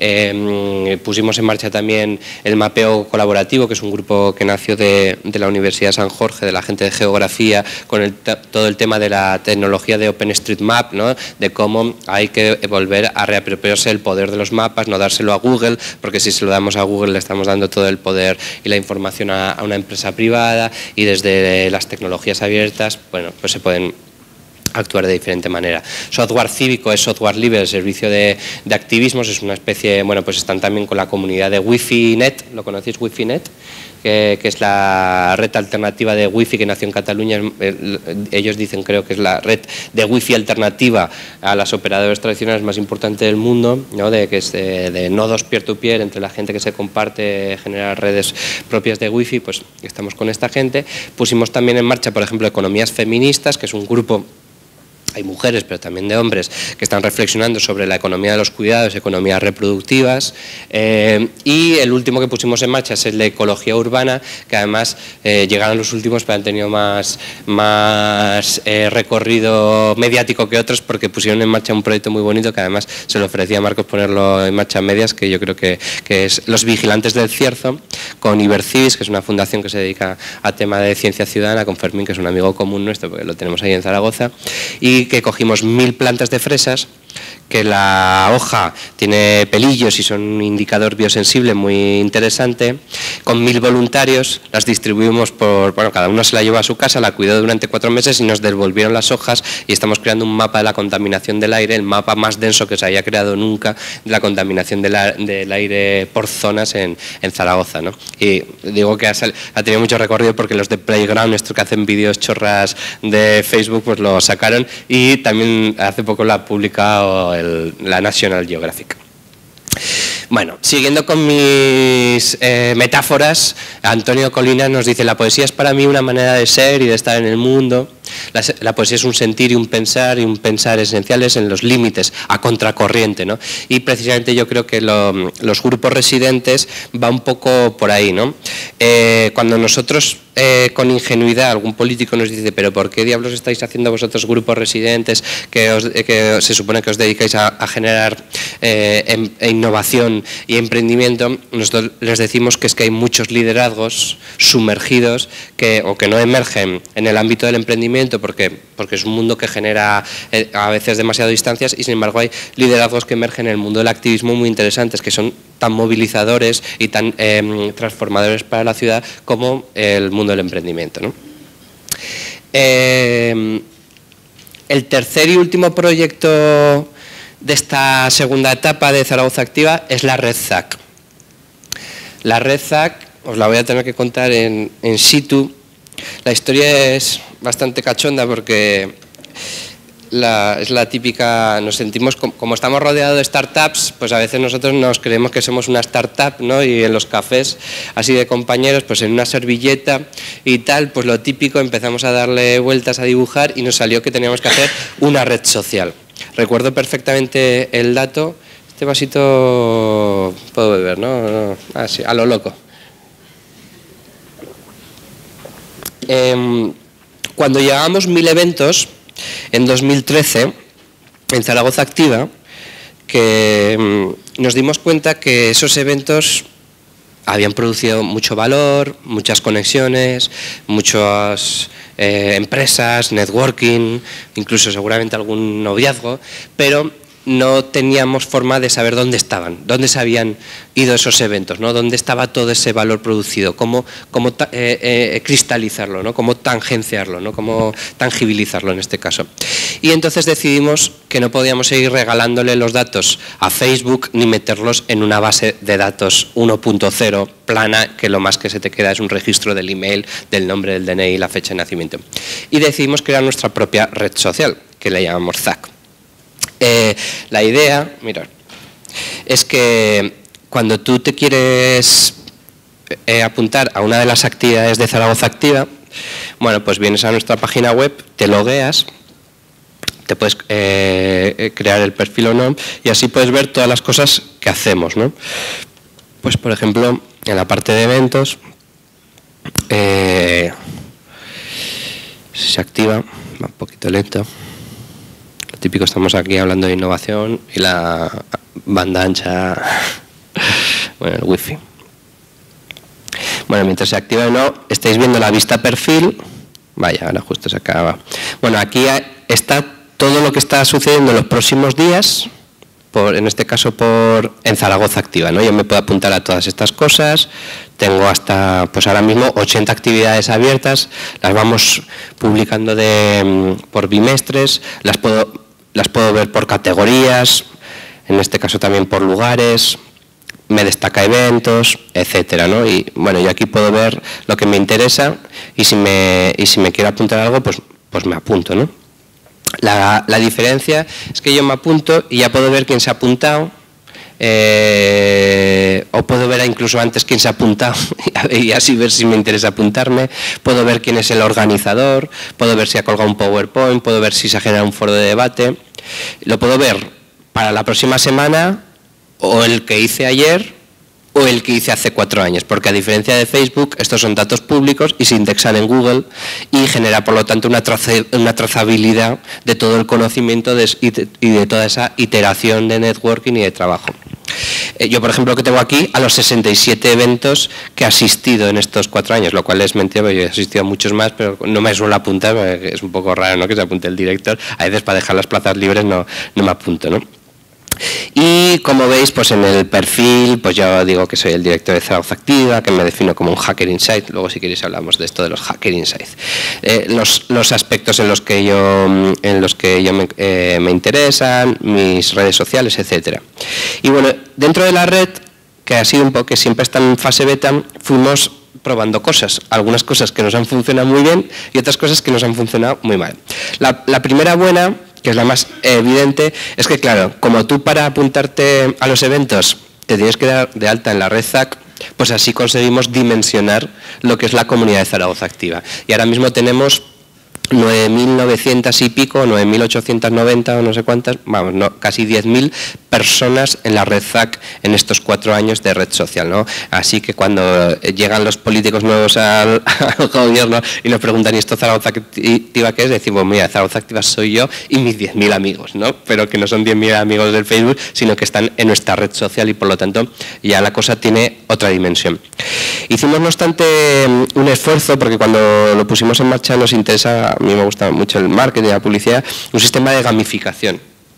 Eh, pusimos en marcha también el mapeo colaborativo, que es un grupo que nació de De, de la Universidad de San Jorge, de la gente de geografía, con el, todo el tema de la tecnología de OpenStreetMap, ¿no? De cómo hay que volver a reapropiarse el poder de los mapas, no dárselo a Google, porque si se lo damos a Google le estamos dando todo el poder y la información a, a una empresa privada, y desde las tecnologías abiertas, bueno, pues se pueden actuar de diferente manera. Software cívico es software libre, el servicio de, de activismos, es una especie, bueno, pues están también con la comunidad de Wi-Fi Net, ¿lo conocéis? Wi-Fi Net, que, que es la red alternativa de Wi-Fi que nació en Cataluña. Ellos dicen, creo que es la red de Wi-Fi alternativa a las operadoras tradicionales más importante del mundo, ¿no? De, que es de, de nodos peer-to-peer entre la gente que se comparte, generar redes propias de Wi-Fi, pues estamos con esta gente. Pusimos también en marcha, por ejemplo, Economías Feministas, que es un grupo, hay mujeres, pero también de hombres, que están reflexionando sobre la economía de los cuidados, economías reproductivas. Eh, y el último que pusimos en marcha es el de ecología urbana, que además eh, llegaron los últimos, pero han tenido más, más eh, recorrido mediático que otros, porque pusieron en marcha un proyecto muy bonito, que además se lo ofrecía a Marcos ponerlo en marcha en medias, que yo creo que, que es Los Vigilantes del Cierzo, con Ibercivis, que es una fundación que se dedica a tema de ciencia ciudadana, con Fermín, que es un amigo común nuestro, porque lo tenemos ahí en Zaragoza, y que cogimos mil plantas de fresas, que la hoja tiene pelillos y son un indicador biosensible muy interesante. Con mil voluntarios las distribuimos por, bueno, cada uno se la llevó a su casa, la cuidó durante cuatro meses y nos devolvieron las hojas, y estamos creando un mapa de la contaminación del aire, el mapa más denso que se haya creado nunca de la contaminación del, del aire por zonas en, en Zaragoza, ¿no? Y digo que ha, sal, ha tenido mucho recorrido porque los de Playground, estos que hacen vídeos chorras de Facebook, pues lo sacaron, y también hace poco lo ha publicado el, la National Geographic. Bueno, siguiendo con mis eh, metáforas, Antonio Colina nos dice: la poesía es para mí una manera de ser y de estar en el mundo. La, la poesía es un sentir y un pensar, y un pensar esenciales en los límites, a contracorriente, ¿no? Y precisamente yo creo que lo, los grupos residentes va un poco por ahí, ¿no? Eh, cuando nosotros, eh, con ingenuidad, algún político nos dice: pero ¿por qué diablos estáis haciendo vosotros grupos residentes que, os, que se supone que os dedicáis a, a generar eh, em, innovación y emprendimiento? Nosotros les decimos que es que hay muchos liderazgos sumergidos que, o que no emergen en el ámbito del emprendimiento, emprendimiento porque, porque es un mundo que genera eh, a veces demasiado distancias y sin embargo hay liderazgos que emergen en el mundo del activismo muy interesantes, que son tan movilizadores y tan eh, transformadores para la ciudad como el mundo del emprendimiento, ¿no? Eh, el tercer y último proyecto de esta segunda etapa de Zaragoza Activa es la red Z A C. La red Z A C os la voy a tener que contar en, en situ. La historia es bastante cachonda porque la, es la típica, nos sentimos, como, como estamos rodeados de startups, pues a veces nosotros nos creemos que somos una startup, ¿no? Y en los cafés así de compañeros, pues en una servilleta y tal, pues lo típico, empezamos a darle vueltas a dibujar y nos salió que teníamos que hacer una red social. Recuerdo perfectamente el dato. Este vasito puedo beber, ¿no? no. Ah, sí, a lo loco. Eh, cuando llegábamos mil eventos, en dos mil trece, en Zaragoza Activa, que eh, nos dimos cuenta que esos eventos habían producido mucho valor, muchas conexiones, muchas eh, empresas, networking, incluso seguramente algún noviazgo, pero no teníamos forma de saber dónde estaban, dónde se habían ido esos eventos, ¿no? Dónde estaba todo ese valor producido, cómo, cómo eh, eh, cristalizarlo, ¿no? Cómo tangenciarlo, ¿no? Cómo tangibilizarlo en este caso. Y entonces decidimos que no podíamos seguir regalándole los datos a Facebook ni meterlos en una base de datos uno punto cero plana, que lo más que se te queda es un registro del email, del nombre, del D N I y la fecha de nacimiento. Y decidimos crear nuestra propia red social, que le llamamos Z A C. Eh, la idea, mirad, es que cuando tú te quieres eh, apuntar a una de las actividades de Zaragoza Activa, bueno, pues vienes a nuestra página web, te logueas, te puedes eh, crear el perfil o no, y así puedes ver todas las cosas que hacemos, ¿no? Pues, por ejemplo, en la parte de eventos, eh, se activa, va un poquito lento. Típico, estamos aquí hablando de innovación y la banda ancha, bueno, el wifi. Bueno, mientras se activa o no, estáis viendo la vista perfil. Vaya, ahora justo se acaba. Bueno, aquí está todo lo que está sucediendo en los próximos días, por, en este caso por en Zaragoza Activa, ¿no? Yo me puedo apuntar a todas estas cosas. Tengo hasta, pues ahora mismo, ochenta actividades abiertas. Las vamos publicando de, por bimestres. Las puedo Las puedo ver por categorías, en este caso también por lugares, me destaca eventos, etcétera, ¿no? Y bueno, yo aquí puedo ver lo que me interesa y si me, y si me quiero apuntar a algo, pues, pues me apunto, ¿no? La, la diferencia es que yo me apunto y ya puedo ver quién se ha apuntado, eh, o puedo ver incluso antes quién se ha apuntado y así ver si me interesa apuntarme. Puedo ver quién es el organizador, puedo ver si ha colgado un PowerPoint, puedo ver si se ha generado un foro de debate. Lo puedo ver para la próxima semana, o el que hice ayer, o el que hice hace cuatro años, porque a diferencia de Facebook, estos son datos públicos y se indexan en Google y genera, por lo tanto, una, traza, una trazabilidad de todo el conocimiento de, y de toda esa iteración de networking y de trabajo. Eh, yo, por ejemplo, lo que tengo aquí, a los sesenta y siete eventos que he asistido en estos cuatro años, lo cual es mentira, porque yo he asistido a muchos más, pero no me suelo apuntar, es un poco raro, ¿no?, que se apunte el director. A veces para dejar las plazas libres no, no me apunto, ¿no? Y como veis, pues en el perfil, pues yo digo que soy el director de Zaragoza Activa, que me defino como un Hacker Insight. Luego, si queréis, hablamos de esto de los Hacker Insights. Eh, los, los aspectos en los que yo, en los que yo me, eh, me interesan, mis redes sociales, etcétera. Y bueno, dentro de la red, que ha sido un poco, que siempre está en fase beta, fuimos probando cosas, algunas cosas que nos han funcionado muy bien y otras cosas que nos han funcionado muy mal. La, la primera buena, que es la más evidente, es que, claro, como tú para apuntarte a los eventos te tienes que dar de alta en la red Z A C, pues así conseguimos dimensionar lo que es la comunidad de Zaragoza Activa. Y ahora mismo tenemos nueve mil novecientas y pico, nueve mil ochocientas noventa o no sé cuántas, vamos, no, casi diez mil personas en la red Z A C en estos cuatro años de red social, ¿no? Así que cuando llegan los políticos nuevos al, al gobierno y nos preguntan, ¿y esto Zaragoza Activa qué es? Decimos, mira, Zaragoza Activa soy yo y mis diez mil amigos, ¿no? Pero que no son diez mil amigos del Facebook, sino que están en nuestra red social y por lo tanto ya la cosa tiene otra dimensión. Hicimos, no obstante, un esfuerzo, porque cuando lo pusimos en marcha nos interesa, a mí me gusta mucho el marketing y la publicidad, un sistema de gamificación,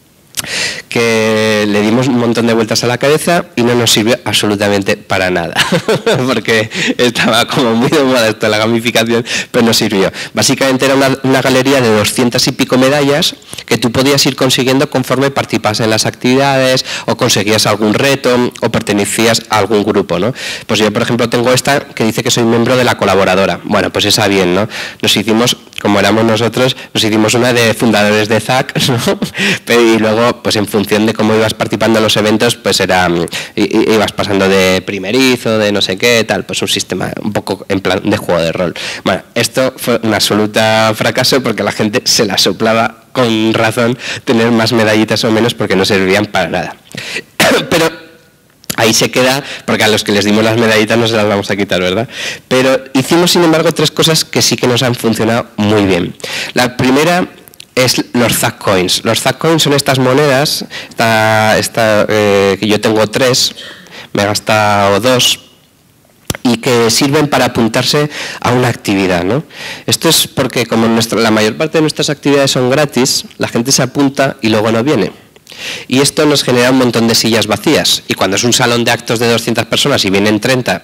que le dimos un montón de vueltas a la cabeza y no nos sirvió absolutamente para nada, porque estaba como muy de moda esto de la gamificación, pero no sirvió. Básicamente era una, una galería de doscientas y pico medallas que tú podías ir consiguiendo conforme participabas en las actividades o conseguías algún reto o pertenecías a algún grupo, ¿no? Pues yo, por ejemplo, tengo esta que dice que soy miembro de la colaboradora. Bueno, pues esa bien, ¿no? Nos hicimos, como éramos nosotros, nos hicimos una de fundadores de Z A C, ¿no? Y luego, pues en función de cómo ibas participando en los eventos, pues era, ibas pasando de primerizo, de no sé qué, tal, pues un sistema un poco en plan de juego de rol. Bueno, esto fue un absoluto fracaso porque la gente se la soplaba con razón tener más medallitas o menos porque no servían para nada. Pero ahí se queda, porque a los que les dimos las medallitas no se las vamos a quitar, ¿verdad? Pero hicimos, sin embargo, tres cosas que sí que nos han funcionado muy bien. La primera es los Z A C Coins. Los Z A C Coins son estas monedas, esta, esta, eh, que yo tengo tres, me he gastado dos, y que sirven para apuntarse a una actividad, ¿no? Esto es porque como nuestra, la mayor parte de nuestras actividades son gratis, la gente se apunta y luego no viene. Y esto nos genera un montón de sillas vacías. Y cuando es un salón de actos de doscientas personas y vienen treinta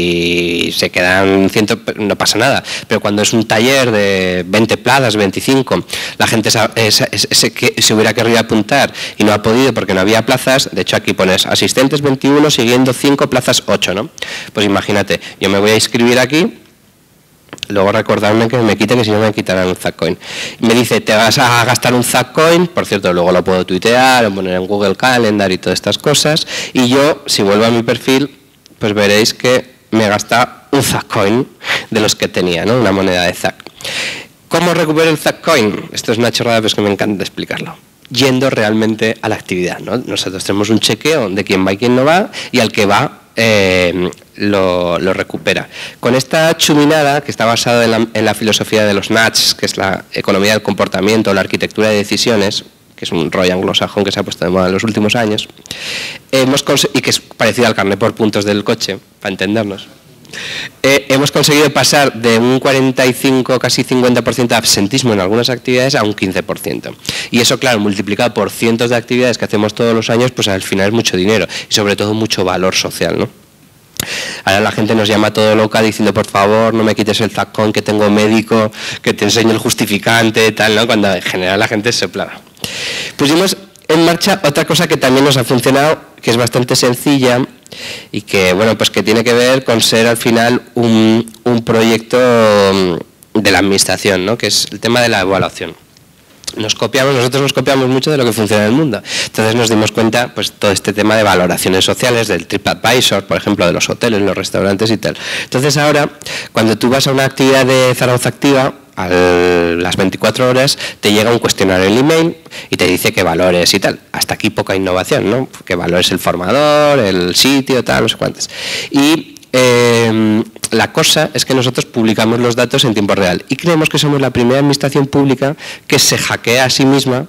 y se quedan cien, no pasa nada. Pero cuando es un taller de veinte plazas, veinticinco, la gente se, se, se, se hubiera querido apuntar y no ha podido porque no había plazas. De hecho, aquí pones asistentes veintiuno, siguiendo cinco, plazas ocho, ¿no? Pues imagínate, yo me voy a inscribir aquí. Luego recordarme que me quiten, que si no me quitarán un Z A C Coin. Me dice, te vas a gastar un Z A C Coin, por cierto, luego lo puedo tuitear, o poner en Google Calendar y todas estas cosas. Y yo, si vuelvo a mi perfil, pues veréis que me gasta un Z A C Coin de los que tenía, ¿no? Una moneda de Z A C. ¿Cómo recupero el Z A C Coin? Esto es una chorrada, pero es que me encanta explicarlo. Yendo realmente a la actividad, ¿no? Nosotros tenemos un chequeo de quién va y quién no va, y al que va eh, lo, lo recupera. Con esta chuminada, que está basada en la, en la filosofía de los nudges, que es la economía del comportamiento, la arquitectura de decisiones, que es un rollo anglosajón que se ha puesto de moda en los últimos años, hemos y que es parecido al carnet por puntos del coche, para entendernos. Eh, hemos conseguido pasar de un cuarenta y cinco, casi cincuenta por ciento de absentismo en algunas actividades a un quince por ciento. Y eso, claro, multiplicado por cientos de actividades que hacemos todos los años, pues al final es mucho dinero y sobre todo mucho valor social, ¿no? Ahora la gente nos llama todo loca diciendo, por favor, no me quites el Z A C Coin, que tengo médico, que te enseño el justificante, tal, ¿no? Cuando en general la gente se soplaba. Pusimos en marcha otra cosa que también nos ha funcionado, que es bastante sencilla y que, bueno, pues que tiene que ver con ser al final un, un proyecto de la administración, ¿no? Que es el tema de la evaluación. Nos copiamos, nosotros nos copiamos mucho de lo que funciona en el mundo. Entonces nos dimos cuenta, pues, todo este tema de valoraciones sociales, del TripAdvisor, por ejemplo, de los hoteles, los restaurantes y tal. Entonces ahora, cuando tú vas a una actividad de Zaragoza Activa, a las veinticuatro horas te llega un cuestionario en el email y te dice qué valores y tal. Hasta aquí poca innovación, ¿no? Qué valores el formador, el sitio, tal, no sé cuántos. Y eh, la cosa es que nosotros publicamos los datos en tiempo real y creemos que somos la primera administración pública que se hackea a sí misma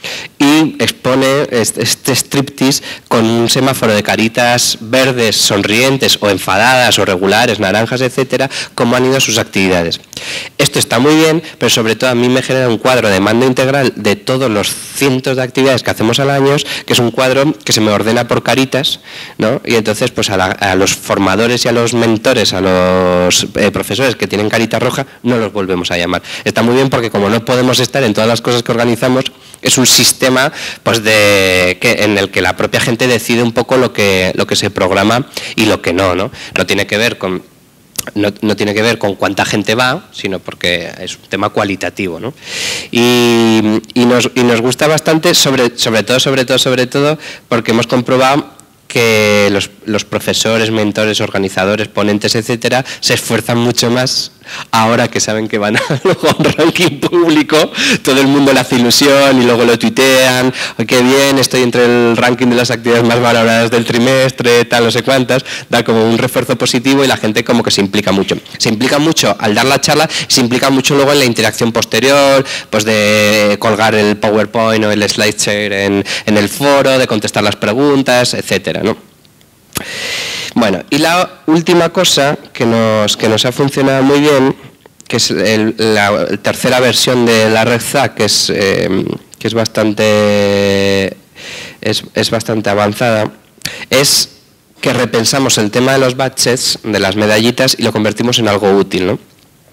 y expone este striptease con un semáforo de caritas verdes, sonrientes o enfadadas o regulares, naranjas, etcétera, cómo han ido sus actividades. Esto está muy bien, pero sobre todo a mí me genera un cuadro de mando integral de todos los cientos de actividades que hacemos al año, que es un cuadro que se me ordena por caritas, ¿no? Y entonces pues a, la, a los formadores y a los mentores, a los eh, profesores que tienen carita roja, no los volvemos a llamar. Está muy bien porque como no podemos estar en todas las cosas que organizamos, es un sistema pues de que en el que la propia gente decide un poco lo que lo que se programa y lo que no, ¿no? No tiene que ver con no, no tiene que ver con cuánta gente va, sino porque es un tema cualitativo, ¿no? Y, y nos y nos gusta bastante, sobre sobre todo sobre todo sobre todo porque hemos comprobado que los, los profesores, mentores, organizadores, ponentes, etcétera, se esfuerzan mucho más ahora que saben que van a un ranking público, todo el mundo le hace ilusión y luego lo tuitean, oh, qué bien, estoy entre el ranking de las actividades más valoradas del trimestre, tal, no sé cuántas, da como un refuerzo positivo y la gente como que se implica mucho. Se implica mucho al dar la charla, se implica mucho luego en la interacción posterior, pues de colgar el PowerPoint o el SlideShare en, en el foro, de contestar las preguntas, etcétera, ¿no? Bueno, y la última cosa que nos, que nos ha funcionado muy bien, que es el, la tercera versión de la Red Zack, que es, eh, que es bastante es, es bastante avanzada, es que repensamos el tema de los badges, de las medallitas, y lo convertimos en algo útil, ¿no?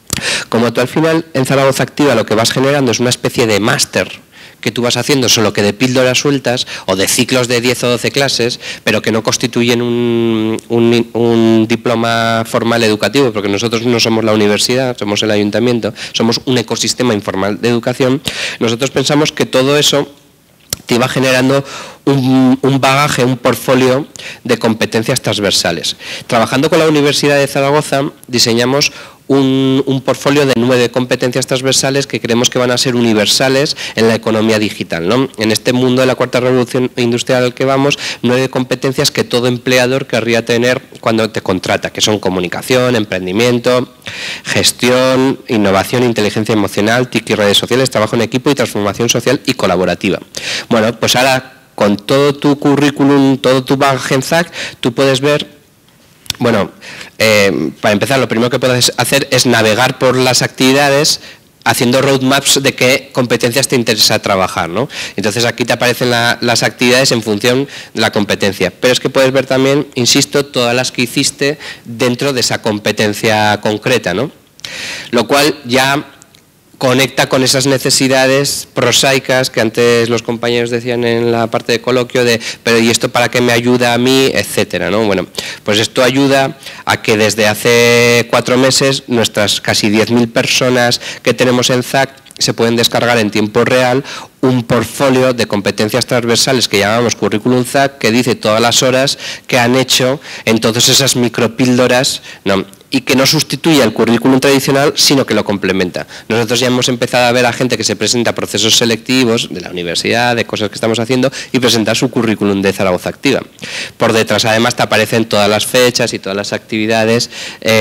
Como tú al final en Zaragoza Activa lo que vas generando es una especie de máster que tú vas haciendo, solo que de píldoras sueltas o de ciclos de diez o doce clases, pero que no constituyen un, un, un diploma formal educativo, porque nosotros no somos la universidad, somos el ayuntamiento, somos un ecosistema informal de educación. Nosotros pensamos que todo eso te iba generando un, un bagaje, un portfolio de competencias transversales. Trabajando con la Universidad de Zaragoza diseñamos un, un portfolio de nueve competencias transversales que creemos que van a ser universales en la economía digital, ¿no? En este mundo de la cuarta revolución industrial al que vamos, nueve competencias que todo empleador querría tener cuando te contrata, que son comunicación, emprendimiento, gestión, innovación, inteligencia emocional, T I C y redes sociales, trabajo en equipo y transformación social y colaborativa. Bueno, pues ahora con todo tu currículum, todo tu bagaje en Zack, tú puedes ver. Bueno, eh, para empezar, lo primero que puedes hacer es navegar por las actividades haciendo roadmaps de qué competencias te interesa trabajar, ¿no? Entonces aquí te aparecen la, las actividades en función de la competencia. Pero es que puedes ver también, insisto, todas las que hiciste dentro de esa competencia concreta, ¿no? Lo cual ya conecta con esas necesidades prosaicas que antes los compañeros decían en la parte de coloquio de, pero ¿y esto para qué me ayuda a mí? Etcétera, ¿no? Bueno, pues esto ayuda a que desde hace cuatro meses nuestras casi diez mil personas que tenemos en Zack se pueden descargar en tiempo real un portfolio de competencias transversales que llamamos Currículum Zack, que dice todas las horas que han hecho en todas esas micropíldoras, ¿no? Y que no sustituye al currículum tradicional, sino que lo complementa. Nosotros ya hemos empezado a ver a gente que se presenta a procesos selectivos de la universidad, de cosas que estamos haciendo, y presentar su currículum de Zaragoza Activa. Por detrás, además, te aparecen todas las fechas y todas las actividades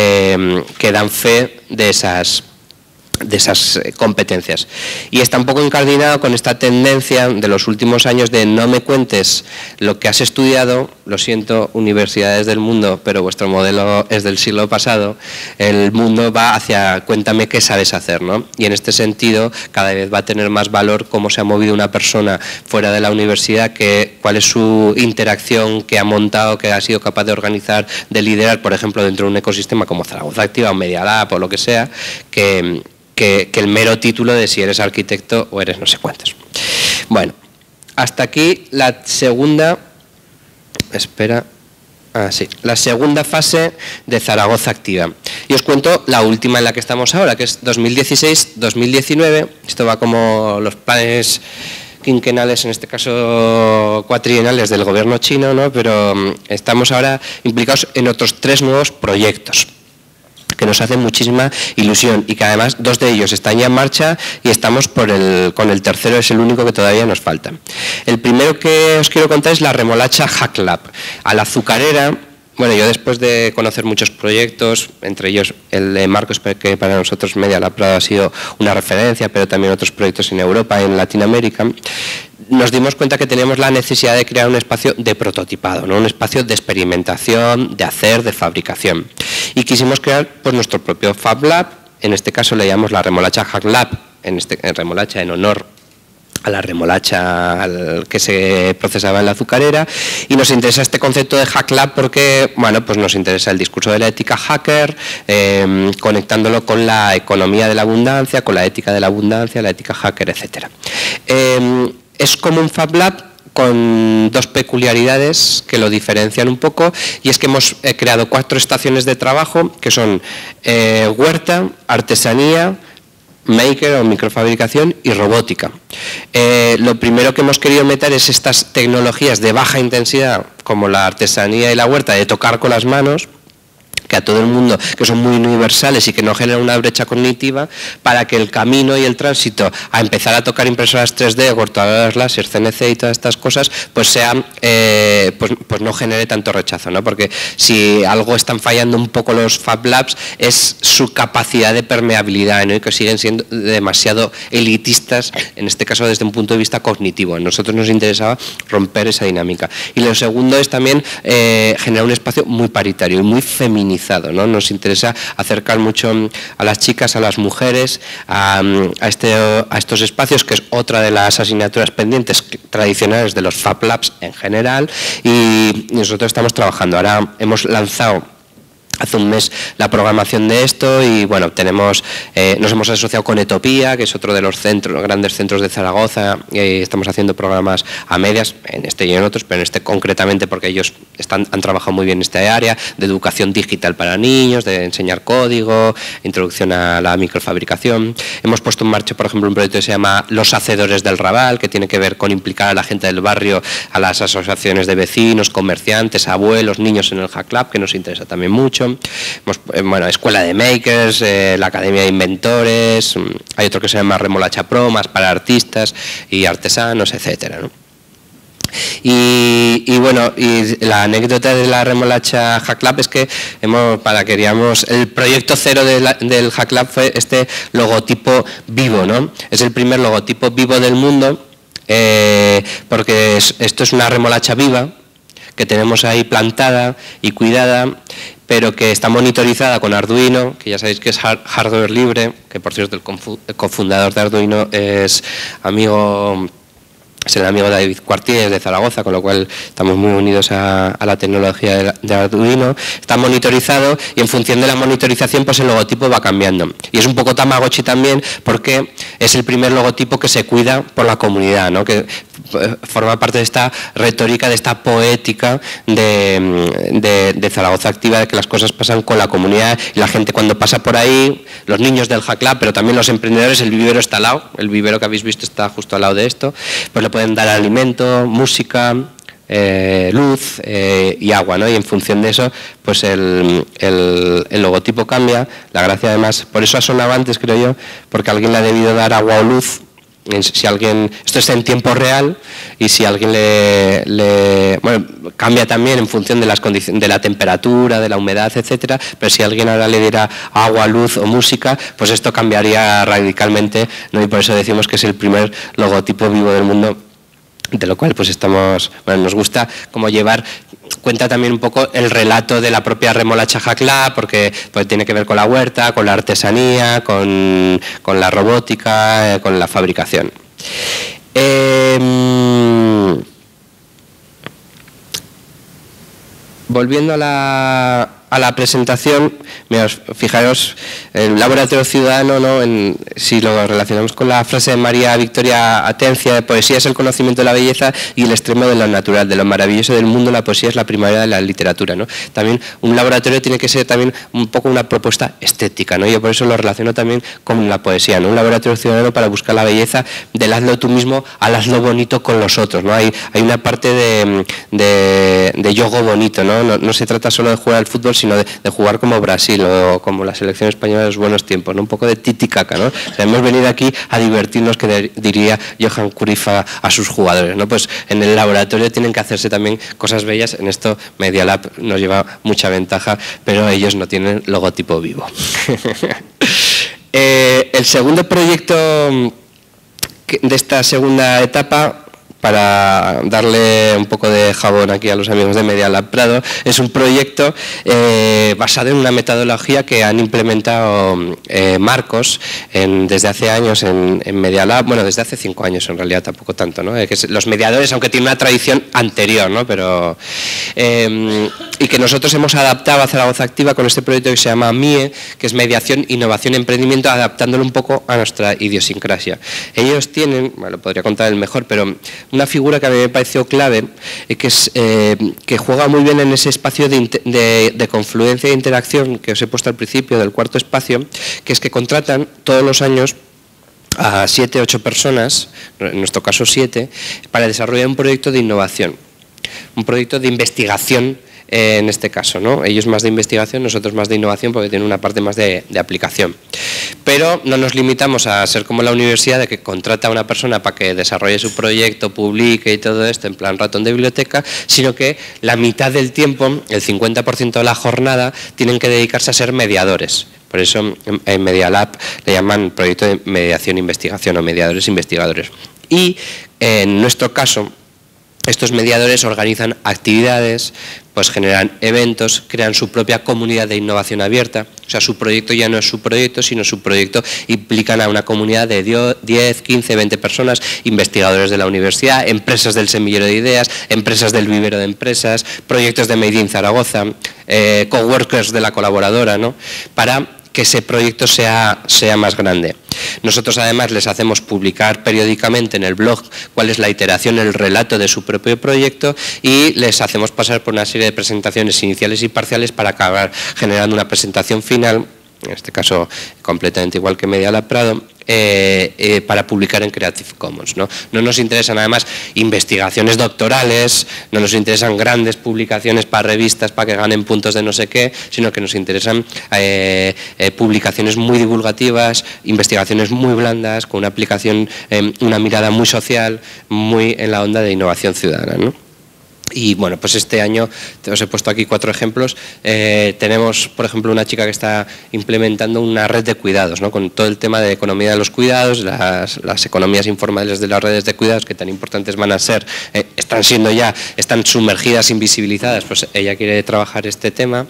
eh, que dan fe de esas de esas competencias. Y está un poco incardinado con esta tendencia de los últimos años de no me cuentes lo que has estudiado, lo siento, universidades del mundo, pero vuestro modelo es del siglo pasado, el mundo va hacia cuéntame qué sabes hacer, ¿no? Y en este sentido cada vez va a tener más valor cómo se ha movido una persona fuera de la universidad, que, cuál es su interacción que ha montado, que ha sido capaz de organizar, de liderar, por ejemplo, dentro de un ecosistema como Zaragoza Activa o Media Lab o lo que sea, que Que, que el mero título de si eres arquitecto o eres no sé cuántos. Bueno, hasta aquí la segunda, espera, ah, sí, la segunda fase de Zaragoza Activa. Y os cuento la última en la que estamos ahora, que es dos mil dieciséis dos mil diecinueve. Esto va como los planes quinquenales, en este caso cuatrienales del gobierno chino, ¿no? Pero estamos ahora implicados en otros tres nuevos proyectos que nos hacen muchísima ilusión y que además dos de ellos están ya en marcha y estamos por el, con el tercero, es el único que todavía nos falta. El primero que os quiero contar es la remolacha Hack Lab. A la azucarera, bueno, yo después de conocer muchos proyectos, entre ellos el de Marcos, que para nosotros Media Lab ha sido una referencia, pero también otros proyectos en Europa, en Latinoamérica, nos dimos cuenta que teníamos la necesidad de crear un espacio de prototipado, ¿no? Un espacio de experimentación, de hacer, de fabricación. Y quisimos crear pues, nuestro propio Fab Lab, en este caso le llamamos la remolacha Hack Lab, en este, en remolacha en honor a la remolacha que se procesaba en la azucarera, y nos interesa este concepto de Hack Lab porque, bueno, pues nos interesa el discurso de la ética hacker, eh, conectándolo con la economía de la abundancia, con la ética de la abundancia, la ética hacker, etcétera. Eh, es como un Fab Lab con dos peculiaridades que lo diferencian un poco, y es que hemos eh, creado cuatro estaciones de trabajo que son eh, huerta, artesanía, maker o microfabricación y robótica. Eh, lo primero que hemos querido meter es estas tecnologías de baja intensidad como la artesanía y la huerta, de tocar con las manos, que a todo el mundo, que son muy universales y que no generan una brecha cognitiva, para que el camino y el tránsito a empezar a tocar impresoras tres D, cortadoras láser, C N C y todas estas cosas, pues sea, eh, pues, pues no genere tanto rechazo, ¿no? Porque si algo están fallando un poco los Fab Labs es su capacidad de permeabilidad, ¿no? Y que siguen siendo demasiado elitistas, en este caso desde un punto de vista cognitivo. A nosotros nos interesaba romper esa dinámica. Y lo segundo es también eh, generar un espacio muy paritario y muy feminizado, ¿no? Nos interesa acercar mucho a las chicas, a las mujeres, a, a, este, a estos espacios, que es otra de las asignaturas pendientes tradicionales de los Fab Labs en general, y nosotros estamos trabajando. Ahora hemos lanzado hace un mes la programación de esto y bueno, tenemos, eh, nos hemos asociado con Etopía, que es otro de los centros, grandes centros de Zaragoza, y estamos haciendo programas a medias, en este y en otros, pero en este concretamente porque ellos están, han trabajado muy bien en esta área de educación digital para niños, de enseñar código, introducción a la microfabricación. Hemos puesto en marcha, por ejemplo, un proyecto que se llama Los Hacedores del Raval, que tiene que ver con implicar a la gente del barrio, a las asociaciones de vecinos, comerciantes, abuelos, niños en el Hack Lab, que nos interesa también mucho. Hemos, bueno, Escuela de Makers, eh, la Academia de Inventores, hay otro que se llama Remolacha Pro, más para artistas y artesanos, etcétera, ¿no? Y, y bueno, y la anécdota de la Remolacha Hack Lab es que hemos, para queríamos, el proyecto cero de la, del Hack Lab fue este logotipo vivo, ¿no? Es el primer logotipo vivo del mundo, eh, porque es, esto es una remolacha viva que tenemos ahí plantada y cuidada, pero que está monitorizada con Arduino, que ya sabéis que es hardware libre, que por cierto el cofundador de Arduino es amigo, es el amigo David Cuartier de Zaragoza, con lo cual estamos muy unidos a, a la tecnología de, de Arduino. Está monitorizado y en función de la monitorización pues el logotipo va cambiando. Y es un poco Tamagotchi también porque es el primer logotipo que se cuida por la comunidad, ¿no? Que forma parte de esta retórica, de esta poética de, de, de Zaragoza Activa, de que las cosas pasan con la comunidad y la gente cuando pasa por ahí, los niños del Hack Lab, pero también los emprendedores, el vivero está al lado, el vivero que habéis visto está justo al lado de esto, pues le pueden dar alimento, música, eh, luz eh, y agua, ¿no? Y en función de eso, pues el, el, el logotipo cambia. La gracia además, por eso ha sonado antes, creo yo, porque alguien le ha debido dar agua o luz. Si alguien, esto está en tiempo real y si alguien le, le bueno, cambia también en función de las condiciones, de la temperatura, de la humedad, etcétera, pero si alguien ahora le diera agua, luz o música, pues esto cambiaría radicalmente, ¿no? Y por eso decimos que es el primer logotipo vivo del mundo, de lo cual pues estamos, bueno, nos gusta como llevar, cuenta también un poco el relato de la propia Remolacha Hack Lab, porque pues tiene que ver con la huerta, con la artesanía, con, con la robótica, eh, con la fabricación. Eh, volviendo a la, a la presentación, mirad, fijaros, el laboratorio ciudadano, ¿no? En, si lo relacionamos con la frase de María Victoria Atencia, poesía es el conocimiento de la belleza y el extremo de lo natural, de lo maravilloso del mundo, la poesía es la primavera de la literatura, ¿no? También un laboratorio tiene que ser también un poco una propuesta estética, ¿no? Yo por eso lo relaciono también con la poesía, ¿no? Un laboratorio ciudadano para buscar la belleza del hazlo tú mismo al hazlo bonito con los otros, ¿no? Hay, hay una parte de, de, de yogo bonito, ¿no? No, no se trata solo de jugar al fútbol, sino de, de jugar como Brasil o como la selección española de los buenos tiempos, ¿no? Un poco de titicaca, ¿no? O sea, hemos venido aquí a divertirnos, que de, diría Johan Cruyff a, a sus jugadores, ¿no? Pues en el laboratorio tienen que hacerse también cosas bellas. En esto Media Lab nos lleva mucha ventaja, pero ellos no tienen logotipo vivo. eh, el segundo proyecto de esta segunda etapa, para darle un poco de jabón aquí a los amigos de Media Lab Prado, es un proyecto eh, basado en una metodología que han implementado eh, Marcos en, desde hace años en, en Media Lab, bueno, desde hace cinco años en realidad, tampoco tanto, ¿no? Eh, que los mediadores, aunque tienen una tradición anterior, ¿no? Pero, eh, y que nosotros hemos adaptado a Zaragoza Activa con este proyecto que se llama M I E, que es Mediación, Innovación, Emprendimiento, adaptándolo un poco a nuestra idiosincrasia. Ellos tienen, bueno, podría contar el mejor, pero una figura que a mí me pareció clave, eh, que, es, eh, que juega muy bien en ese espacio de, de, de confluencia e interacción que os he puesto al principio del cuarto espacio, que es que contratan todos los años a siete, ocho personas, en nuestro caso siete, para desarrollar un proyecto de innovación. un proyecto de investigación eh, en este caso, ¿no? Ellos más de investigación, nosotros más de innovación porque tienen una parte más de, de aplicación. Pero no nos limitamos a ser como la universidad de que contrata a una persona para que desarrolle su proyecto, publique y todo esto en plan ratón de biblioteca, sino que la mitad del tiempo, el cincuenta por ciento de la jornada, tienen que dedicarse a ser mediadores. Por eso en Media Lab le llaman proyecto de mediación e investigación o mediadores investigadores. Y en nuestro caso, estos mediadores organizan actividades, pues generan eventos, crean su propia comunidad de innovación abierta. O sea, su proyecto ya no es su proyecto, sino su proyecto implican a una comunidad de diez, quince, veinte personas, investigadores de la universidad, empresas del semillero de ideas, empresas del vivero de empresas, proyectos de Made in Zaragoza, eh, coworkers de la colaboradora, ¿no? Para que ese proyecto sea, sea más grande. Nosotros además les hacemos publicar periódicamente en el blog cuál es la iteración, el relato de su propio proyecto y les hacemos pasar por una serie de presentaciones iniciales y parciales para acabar generando una presentación final, en este caso completamente igual que Media Lab Prado, eh, eh, para publicar en Creative Commons, ¿no? No nos interesan además investigaciones doctorales, no nos interesan grandes publicaciones para revistas para que ganen puntos de no sé qué, sino que nos interesan eh, eh, publicaciones muy divulgativas, investigaciones muy blandas, con una aplicación, eh, una mirada muy social, muy en la onda de innovación ciudadana, ¿no? Y bueno, pues este año, os he puesto aquí cuatro ejemplos, eh, tenemos por ejemplo una chica que está implementando una red de cuidados, ¿no? Con todo el tema de economía de los cuidados, las, las economías informales de las redes de cuidados que tan importantes van a ser, eh, están siendo ya, están sumergidas, invisibilizadas, pues ella quiere trabajar este tema.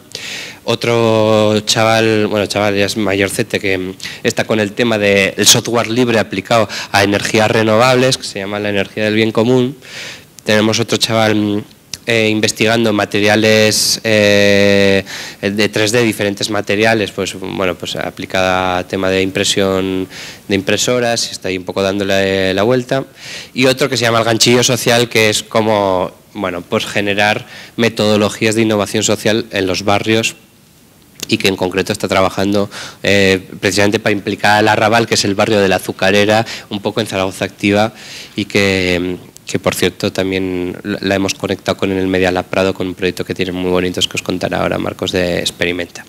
Otro chaval, bueno chaval ya es mayorcete, que está con el tema del software libre aplicado a energías renovables, que se llama la energía del bien común. Tenemos otro chaval eh, investigando materiales eh, de tres D, diferentes materiales, pues bueno, pues aplicada a tema de impresión de impresoras, está ahí un poco dándole la vuelta. Y otro que se llama el ganchillo social, que es como, bueno, pues generar metodologías de innovación social en los barrios, y que en concreto está trabajando eh, precisamente para implicar al Arrabal, que es el barrio de la Azucarera, un poco en Zaragoza Activa, y que, que por cierto también la hemos conectado con el Media Lab Prado, con un proyecto que tienen muy bonitos que os contará ahora Marcos de Experimenta.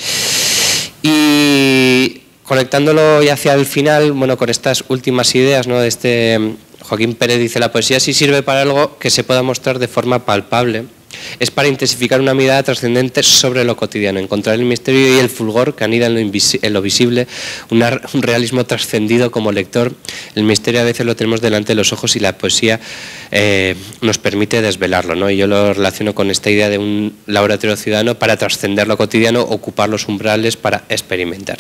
Y conectándolo ya hacia el final, bueno, con estas últimas ideas, ¿no? De este Joaquín Pérez dice: la poesía sí sirve para algo que se pueda mostrar de forma palpable. Es para intensificar una mirada trascendente sobre lo cotidiano, encontrar el misterio y el fulgor que anida en lo, en lo visible, una, un realismo trascendido como lector. El misterio a veces lo tenemos delante de los ojos y la poesía eh, nos permite desvelarlo, ¿no? Y yo lo relaciono con esta idea de un laboratorio ciudadano para trascender lo cotidiano, ocupar los umbrales para experimentar.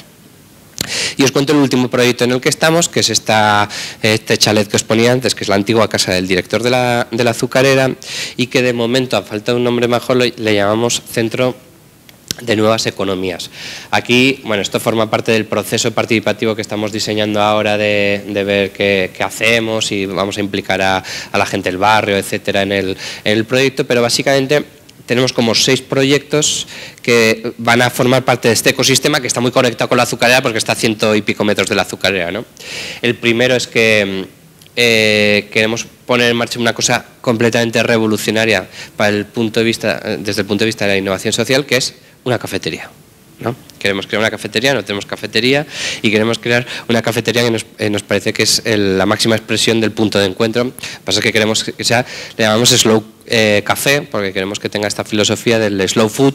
Y os cuento el último proyecto en el que estamos, que es esta, este chalet que os ponía antes, que es la antigua casa del director de la, de la Azucarera, y que de momento, a falta de un nombre mejor, le, le llamamos Centro de Nuevas Economías. Aquí, bueno, esto forma parte del proceso participativo que estamos diseñando ahora de, de ver qué, qué hacemos y vamos a implicar a, a la gente del barrio, etcétera, en el, en el proyecto, pero básicamente tenemos como seis proyectos que van a formar parte de este ecosistema que está muy conectado con la Azucarera porque está a ciento y pico metros de la Azucarera, ¿no? El primero es que eh, queremos poner en marcha una cosa completamente revolucionaria para el punto de vista, desde el punto de vista de la innovación social, que es una cafetería, ¿no? Queremos crear una cafetería, no tenemos cafetería, y queremos crear una cafetería que nos, eh, nos parece que es el, la máxima expresión del punto de encuentro. Lo que pasa es que queremos que sea, le llamamos slow eh, café, porque queremos que tenga esta filosofía del slow food,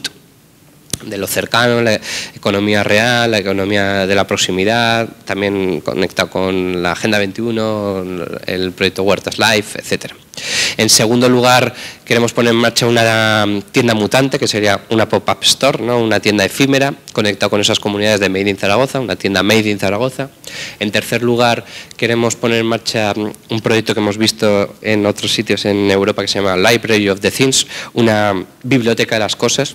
de lo cercano, la economía real, la economía de la proximidad, también conectado con la Agenda veintiuno, el proyecto Huertas Life, etcétera. En segundo lugar, queremos poner en marcha una tienda mutante, que sería una pop-up store, ¿no? Una tienda efímera, conectada con esas comunidades de Made in Zaragoza, una tienda Made in Zaragoza. En tercer lugar, queremos poner en marcha un proyecto que hemos visto en otros sitios en Europa, que se llama Library of the Things, una biblioteca de las cosas.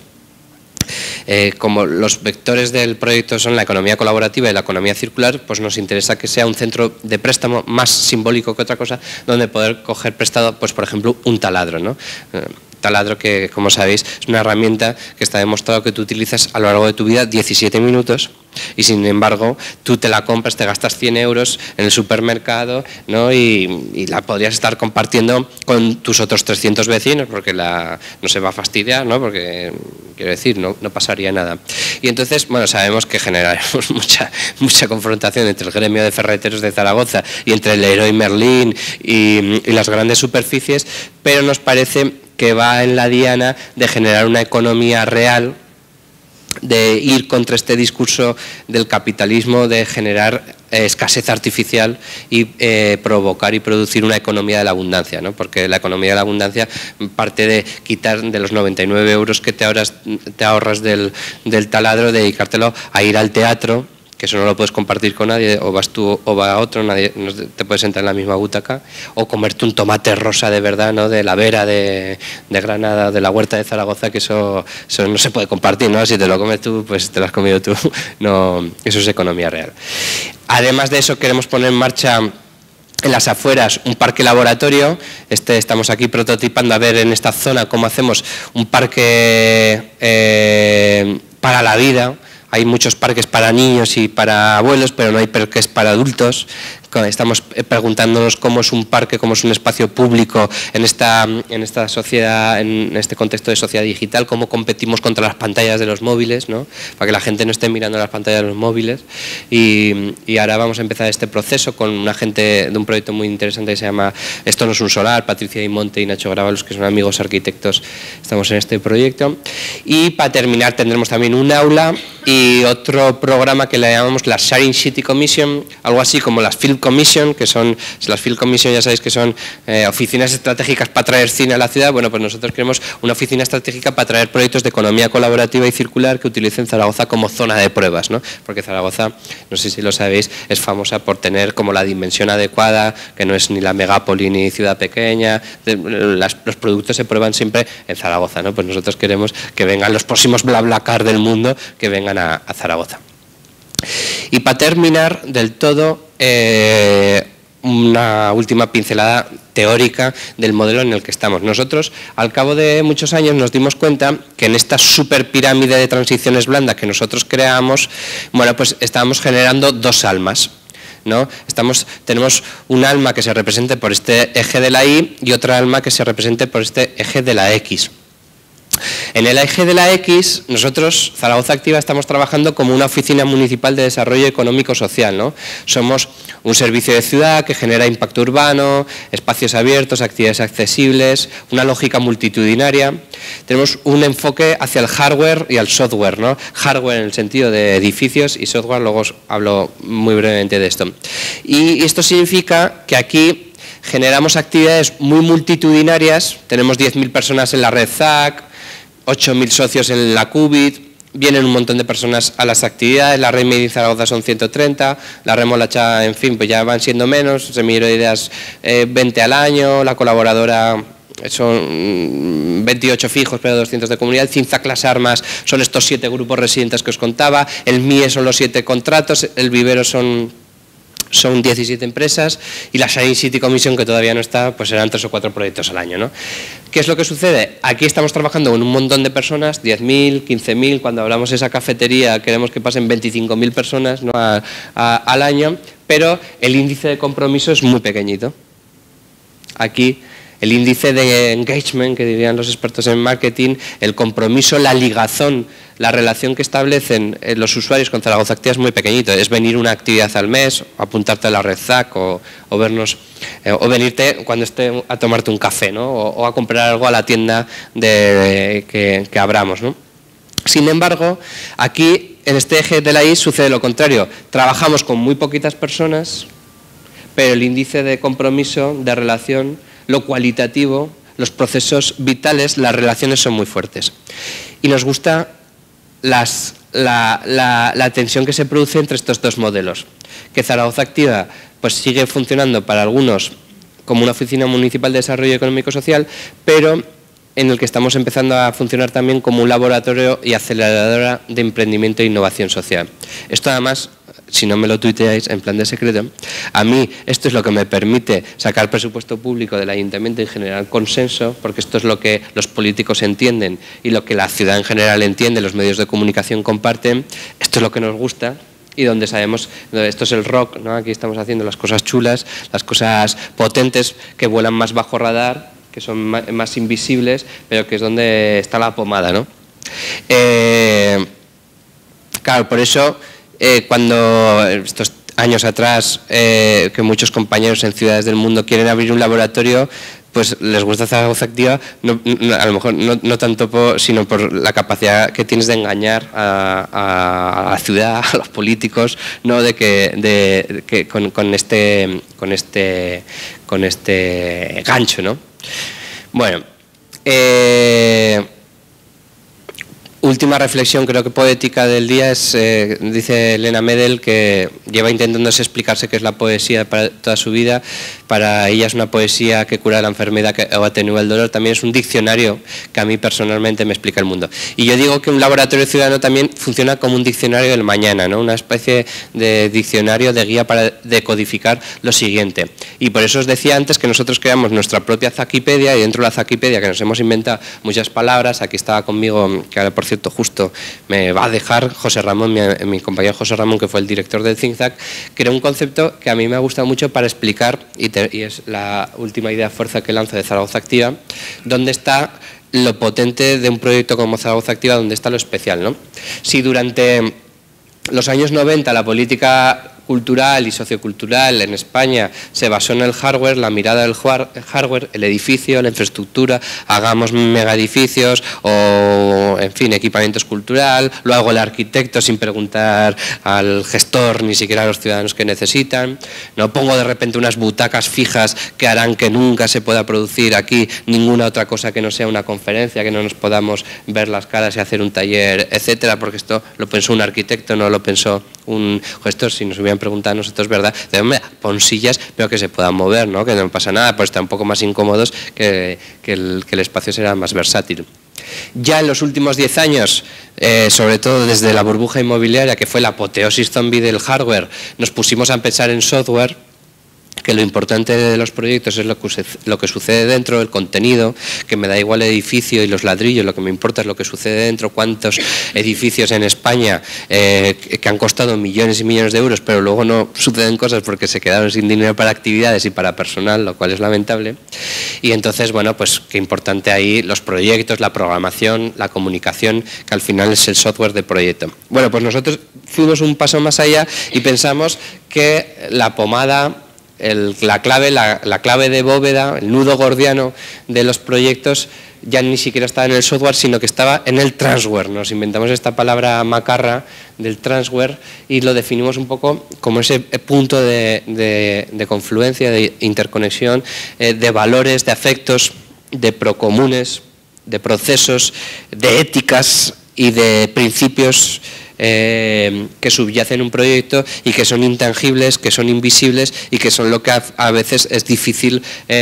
Eh, como los vectores del proyecto son la economía colaborativa y la economía circular, pues nos interesa que sea un centro de préstamo más simbólico que otra cosa, donde poder coger prestado, pues por ejemplo, un taladro, ¿no? Eh, taladro que, como sabéis, es una herramienta que está demostrado que tú utilizas a lo largo de tu vida diecisiete minutos y, sin embargo, tú te la compras, te gastas cien euros en el supermercado, ¿no? y, y la podrías estar compartiendo con tus otros trescientos vecinos porque la, no se va a fastidiar, ¿no? Porque, quiero decir, no, no pasaría nada. Y entonces, bueno, sabemos que generaremos mucha, mucha confrontación entre el gremio de ferreteros de Zaragoza y entre el Leroy Merlin y, y las grandes superficies, pero nos parece que va en la diana de generar una economía real, de ir contra este discurso del capitalismo, de generar eh, escasez artificial y eh, provocar y producir una economía de la abundancia, ¿no? Porque la economía de la abundancia parte de quitar de los noventa y nueve euros que te ahorras, te ahorras del, del taladro, dedicártelo a ir al teatro, que eso no lo puedes compartir con nadie, o vas tú o va otro, nadie no te puedes sentar en la misma butaca, o comerte un tomate rosa de verdad, ¿no? De la Vera de, de Granada, de la huerta de Zaragoza, que eso, eso no se puede compartir, ¿no? Si te lo comes tú, pues te lo has comido tú, no, eso es economía real. Además de eso, queremos poner en marcha en las afueras un parque laboratorio. Este, estamos aquí prototipando a ver en esta zona cómo hacemos un parque eh, para la vida. Hay muchos parques para niños y para abuelos, pero no hay parques para adultos. Estamos preguntándonos cómo es un parque, cómo es un espacio público en esta, en esta sociedad, en este contexto de sociedad digital, cómo competimos contra las pantallas de los móviles, ¿no? Para que la gente no esté mirando las pantallas de los móviles. Y, y ahora vamos a empezar este proceso con una gente de un proyecto muy interesante que se llama Esto no es un solar, Patricia Imonte y Nacho Gravalos, que son amigos arquitectos, estamos en este proyecto. Y para terminar tendremos también un aula y otro programa que le llamamos la Sharing City Commission, algo así como las Film Commission, que son, las Film Commission ya sabéis que son eh, oficinas estratégicas para traer cine a la ciudad. Bueno, pues nosotros queremos una oficina estratégica para traer proyectos de economía colaborativa y circular que utilicen Zaragoza como zona de pruebas, ¿no? Porque Zaragoza, no sé si lo sabéis, es famosa por tener como la dimensión adecuada, que no es ni la megápoli ni ciudad pequeña. Las, los productos se prueban siempre en Zaragoza, ¿no? Pues nosotros queremos que vengan los próximos BlaBlaCar del mundo, que vengan a, a Zaragoza. Y para terminar del todo, eh, una última pincelada teórica del modelo en el que estamos. Nosotros, al cabo de muchos años, nos dimos cuenta que en esta super pirámide de transiciones blandas que nosotros creamos, bueno, pues estábamos generando dos almas, ¿no? Estamos, tenemos un alma que se represente por este eje de la Y y otra alma que se represente por este eje de la X. En el eje de la X, nosotros, Zaragoza Activa, estamos trabajando como una oficina municipal de desarrollo económico-social, ¿no? Somos un servicio de ciudad que genera impacto urbano, espacios abiertos, actividades accesibles, una lógica multitudinaria. Tenemos un enfoque hacia el hardware y al software, ¿no? Hardware en el sentido de edificios y software, luego os hablo muy brevemente de esto. Y esto significa que aquí generamos actividades muy multitudinarias, tenemos diez mil personas en la red Z A C, ocho mil socios en la Qubit, vienen un montón de personas a las actividades, la red Made in Zaragoza son ciento treinta, la remolacha, en fin, pues ya van siendo menos, Semillero de Ideas eh, veinte al año, la colaboradora son veintiocho fijos, pero doscientos de comunidad, Cinzac Las Armas son estos siete grupos residentes que os contaba, el M I E son los siete contratos, el Vivero son... son diecisiete empresas y la Sharing City Commission, que todavía no está, pues serán tres o cuatro proyectos al año, ¿no? ¿Qué es lo que sucede? Aquí estamos trabajando con un montón de personas, diez mil, quince mil, cuando hablamos de esa cafetería queremos que pasen veinticinco mil personas, ¿no? a, a, al año, pero el índice de compromiso es muy pequeñito. Aquí el índice de engagement, que dirían los expertos en marketing, el compromiso, la ligazón, la relación que establecen los usuarios con Zaragoza Activa es muy pequeñito. Es venir una actividad al mes, apuntarte a la red Z A C o, o vernos, eh, o venirte cuando esté a tomarte un café, ¿no? o, o a comprar algo a la tienda de, de, que, que abramos, ¿no? Sin embargo, aquí en este eje de la Y sucede lo contrario. Trabajamos con muy poquitas personas, pero el índice de compromiso, de relación, lo cualitativo, los procesos vitales, las relaciones son muy fuertes. Y nos gusta las, la, la, la tensión que se produce entre estos dos modelos. Que Zaragoza Activa pues, sigue funcionando para algunos como una oficina municipal de desarrollo económico-social, pero en el que estamos empezando a funcionar también como un laboratorio y aceleradora de emprendimiento e innovación social. Esto además si no me lo tuiteáis en plan de secreto. A mí esto es lo que me permite sacar presupuesto público del ayuntamiento y generar consenso, porque esto es lo que los políticos entienden y lo que la ciudad en general entiende, los medios de comunicación comparten. Esto es lo que nos gusta y donde sabemos, esto es el rock, ¿no? Aquí estamos haciendo las cosas chulas, las cosas potentes que vuelan más bajo radar, que son más invisibles, pero que es donde está la pomada, ¿no? Eh, claro, por eso, eh, cuando estos años atrás, eh, que muchos compañeros en ciudades del mundo quieren abrir un laboratorio, pues les gusta Zaragoza Activa, no, no, a lo mejor no, no tanto por, sino por la capacidad que tienes de engañar a, a, a la ciudad, a los políticos, no de que, de, de que con, con este con este con este gancho, ¿no? Bueno, eh, última reflexión, creo que poética del día, es, eh, dice Elena Medel, que lleva intentándose explicarse qué es la poesía para toda su vida. Para ella es una poesía que cura la enfermedad que, o atenúa el dolor. También es un diccionario que a mí personalmente me explica el mundo. Y yo digo que un laboratorio ciudadano también funciona como un diccionario del mañana, ¿no? Una especie de diccionario, de guía para decodificar lo siguiente. Y por eso os decía antes que nosotros creamos nuestra propia Zakipedia, y dentro de la Zakipedia, que nos hemos inventado muchas palabras. Aquí estaba conmigo, que ahora por cierto justo me va a dejar, José Ramón, mi, mi compañero José Ramón, que fue el director del Think Tank, creó un concepto que a mí me ha gustado mucho para explicar, y, te, y es la última idea fuerza que lanza de Zaragoza Activa, donde está lo potente de un proyecto como Zaragoza Activa, donde está lo especial, ¿no? Si durante los años noventa la política cultural y sociocultural en España se basó en el hardware, la mirada del hardware, el edificio, la infraestructura, hagamos mega edificios o, en fin, equipamientos cultural, lo hago el arquitecto sin preguntar al gestor ni siquiera a los ciudadanos que necesitan, no pongo de repente unas butacas fijas que harán que nunca se pueda producir aquí ninguna otra cosa que no sea una conferencia, que no nos podamos ver las caras y hacer un taller, etcétera, porque esto lo pensó un arquitecto, no lo pensó un gestor. Si nos hubieran preguntado a nosotros, ¿verdad? De hombre, pon sillas, pero que se puedan mover, ¿no? Que no pasa nada, pues están un poco más incómodos, que, que, el, que el espacio será más versátil. Ya en los últimos diez años, eh, sobre todo desde la burbuja inmobiliaria, que fue la apoteosis zombie del hardware, nos pusimos a pensar en software, que lo importante de los proyectos es lo que, lo que sucede dentro, el contenido, que me da igual el edificio y los ladrillos, lo que me importa es lo que sucede dentro, cuántos edificios en España eh, que han costado millones y millones de euros, pero luego no suceden cosas porque se quedaron sin dinero para actividades y para personal, lo cual es lamentable. Y entonces, bueno, pues qué importante ahí los proyectos, la programación, la comunicación, que al final es el software de proyecto. Bueno, pues nosotros fuimos un paso más allá y pensamos que la pomada, El, la, clave, la, la clave de bóveda, el nudo gordiano de los proyectos ya ni siquiera estaba en el software, sino que estaba en el transware. Nos inventamos esta palabra macarra del transware y lo definimos un poco como ese punto de, de, de confluencia, de interconexión, eh, de valores, de afectos, de procomunes, de procesos, de éticas y de principios Eh, que subyacen un proyecto y que son intangibles, que son invisibles y que son lo que a, a veces es difícil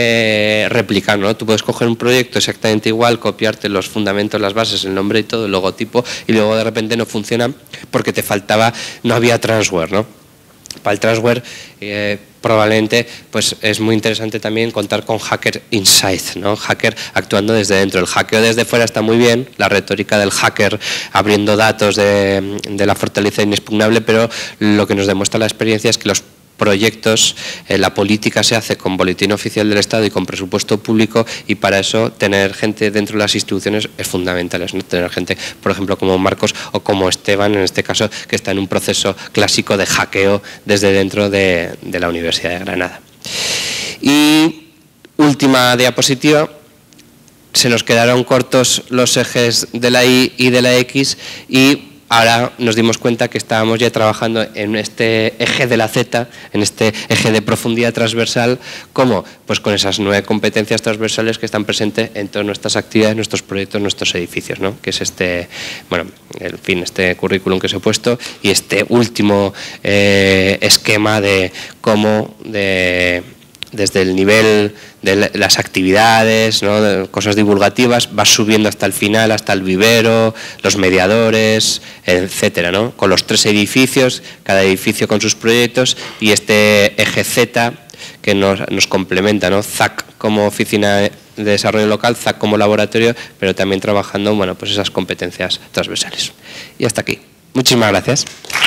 eh, replicar, ¿no? Tú puedes coger un proyecto exactamente igual, copiarte los fundamentos, las bases, el nombre y todo, el logotipo, y luego de repente no funciona porque te faltaba, no había transware, ¿no? Para el transware eh, probablemente pues es muy interesante también contar con hacker inside, ¿no? Hacker actuando desde dentro. El hackeo desde fuera está muy bien, la retórica del hacker abriendo datos de, de la fortaleza inexpugnable, pero lo que nos demuestra la experiencia es que los proyectos, eh, la política se hace con boletín oficial del Estado y con presupuesto público, y para eso tener gente dentro de las instituciones es fundamental, ¿no? Tener gente, por ejemplo, como Marcos o como Esteban, en este caso, que está en un proceso clásico de hackeo desde dentro de, de la Universidad de Granada. Y última diapositiva. Se nos quedaron cortos los ejes de la Y y de la X, y ahora nos dimos cuenta que estábamos ya trabajando en este eje de la Z, en este eje de profundidad transversal. ¿Cómo? Pues con esas nueve competencias transversales que están presentes en todas nuestras actividades, nuestros proyectos, nuestros edificios, ¿no? Que es este, bueno, en fin, este currículum que os he puesto y este último eh, esquema de cómo de desde el nivel de las actividades, ¿no? De cosas divulgativas, vas subiendo hasta el final, hasta el vivero, los mediadores, etcétera, ¿no? Con los tres edificios, cada edificio con sus proyectos y este eje Z que nos, nos complementa, ¿no? Z A C como oficina de desarrollo local, Z A C como laboratorio, pero también trabajando, bueno, pues esas competencias transversales. Y hasta aquí. Muchísimas gracias.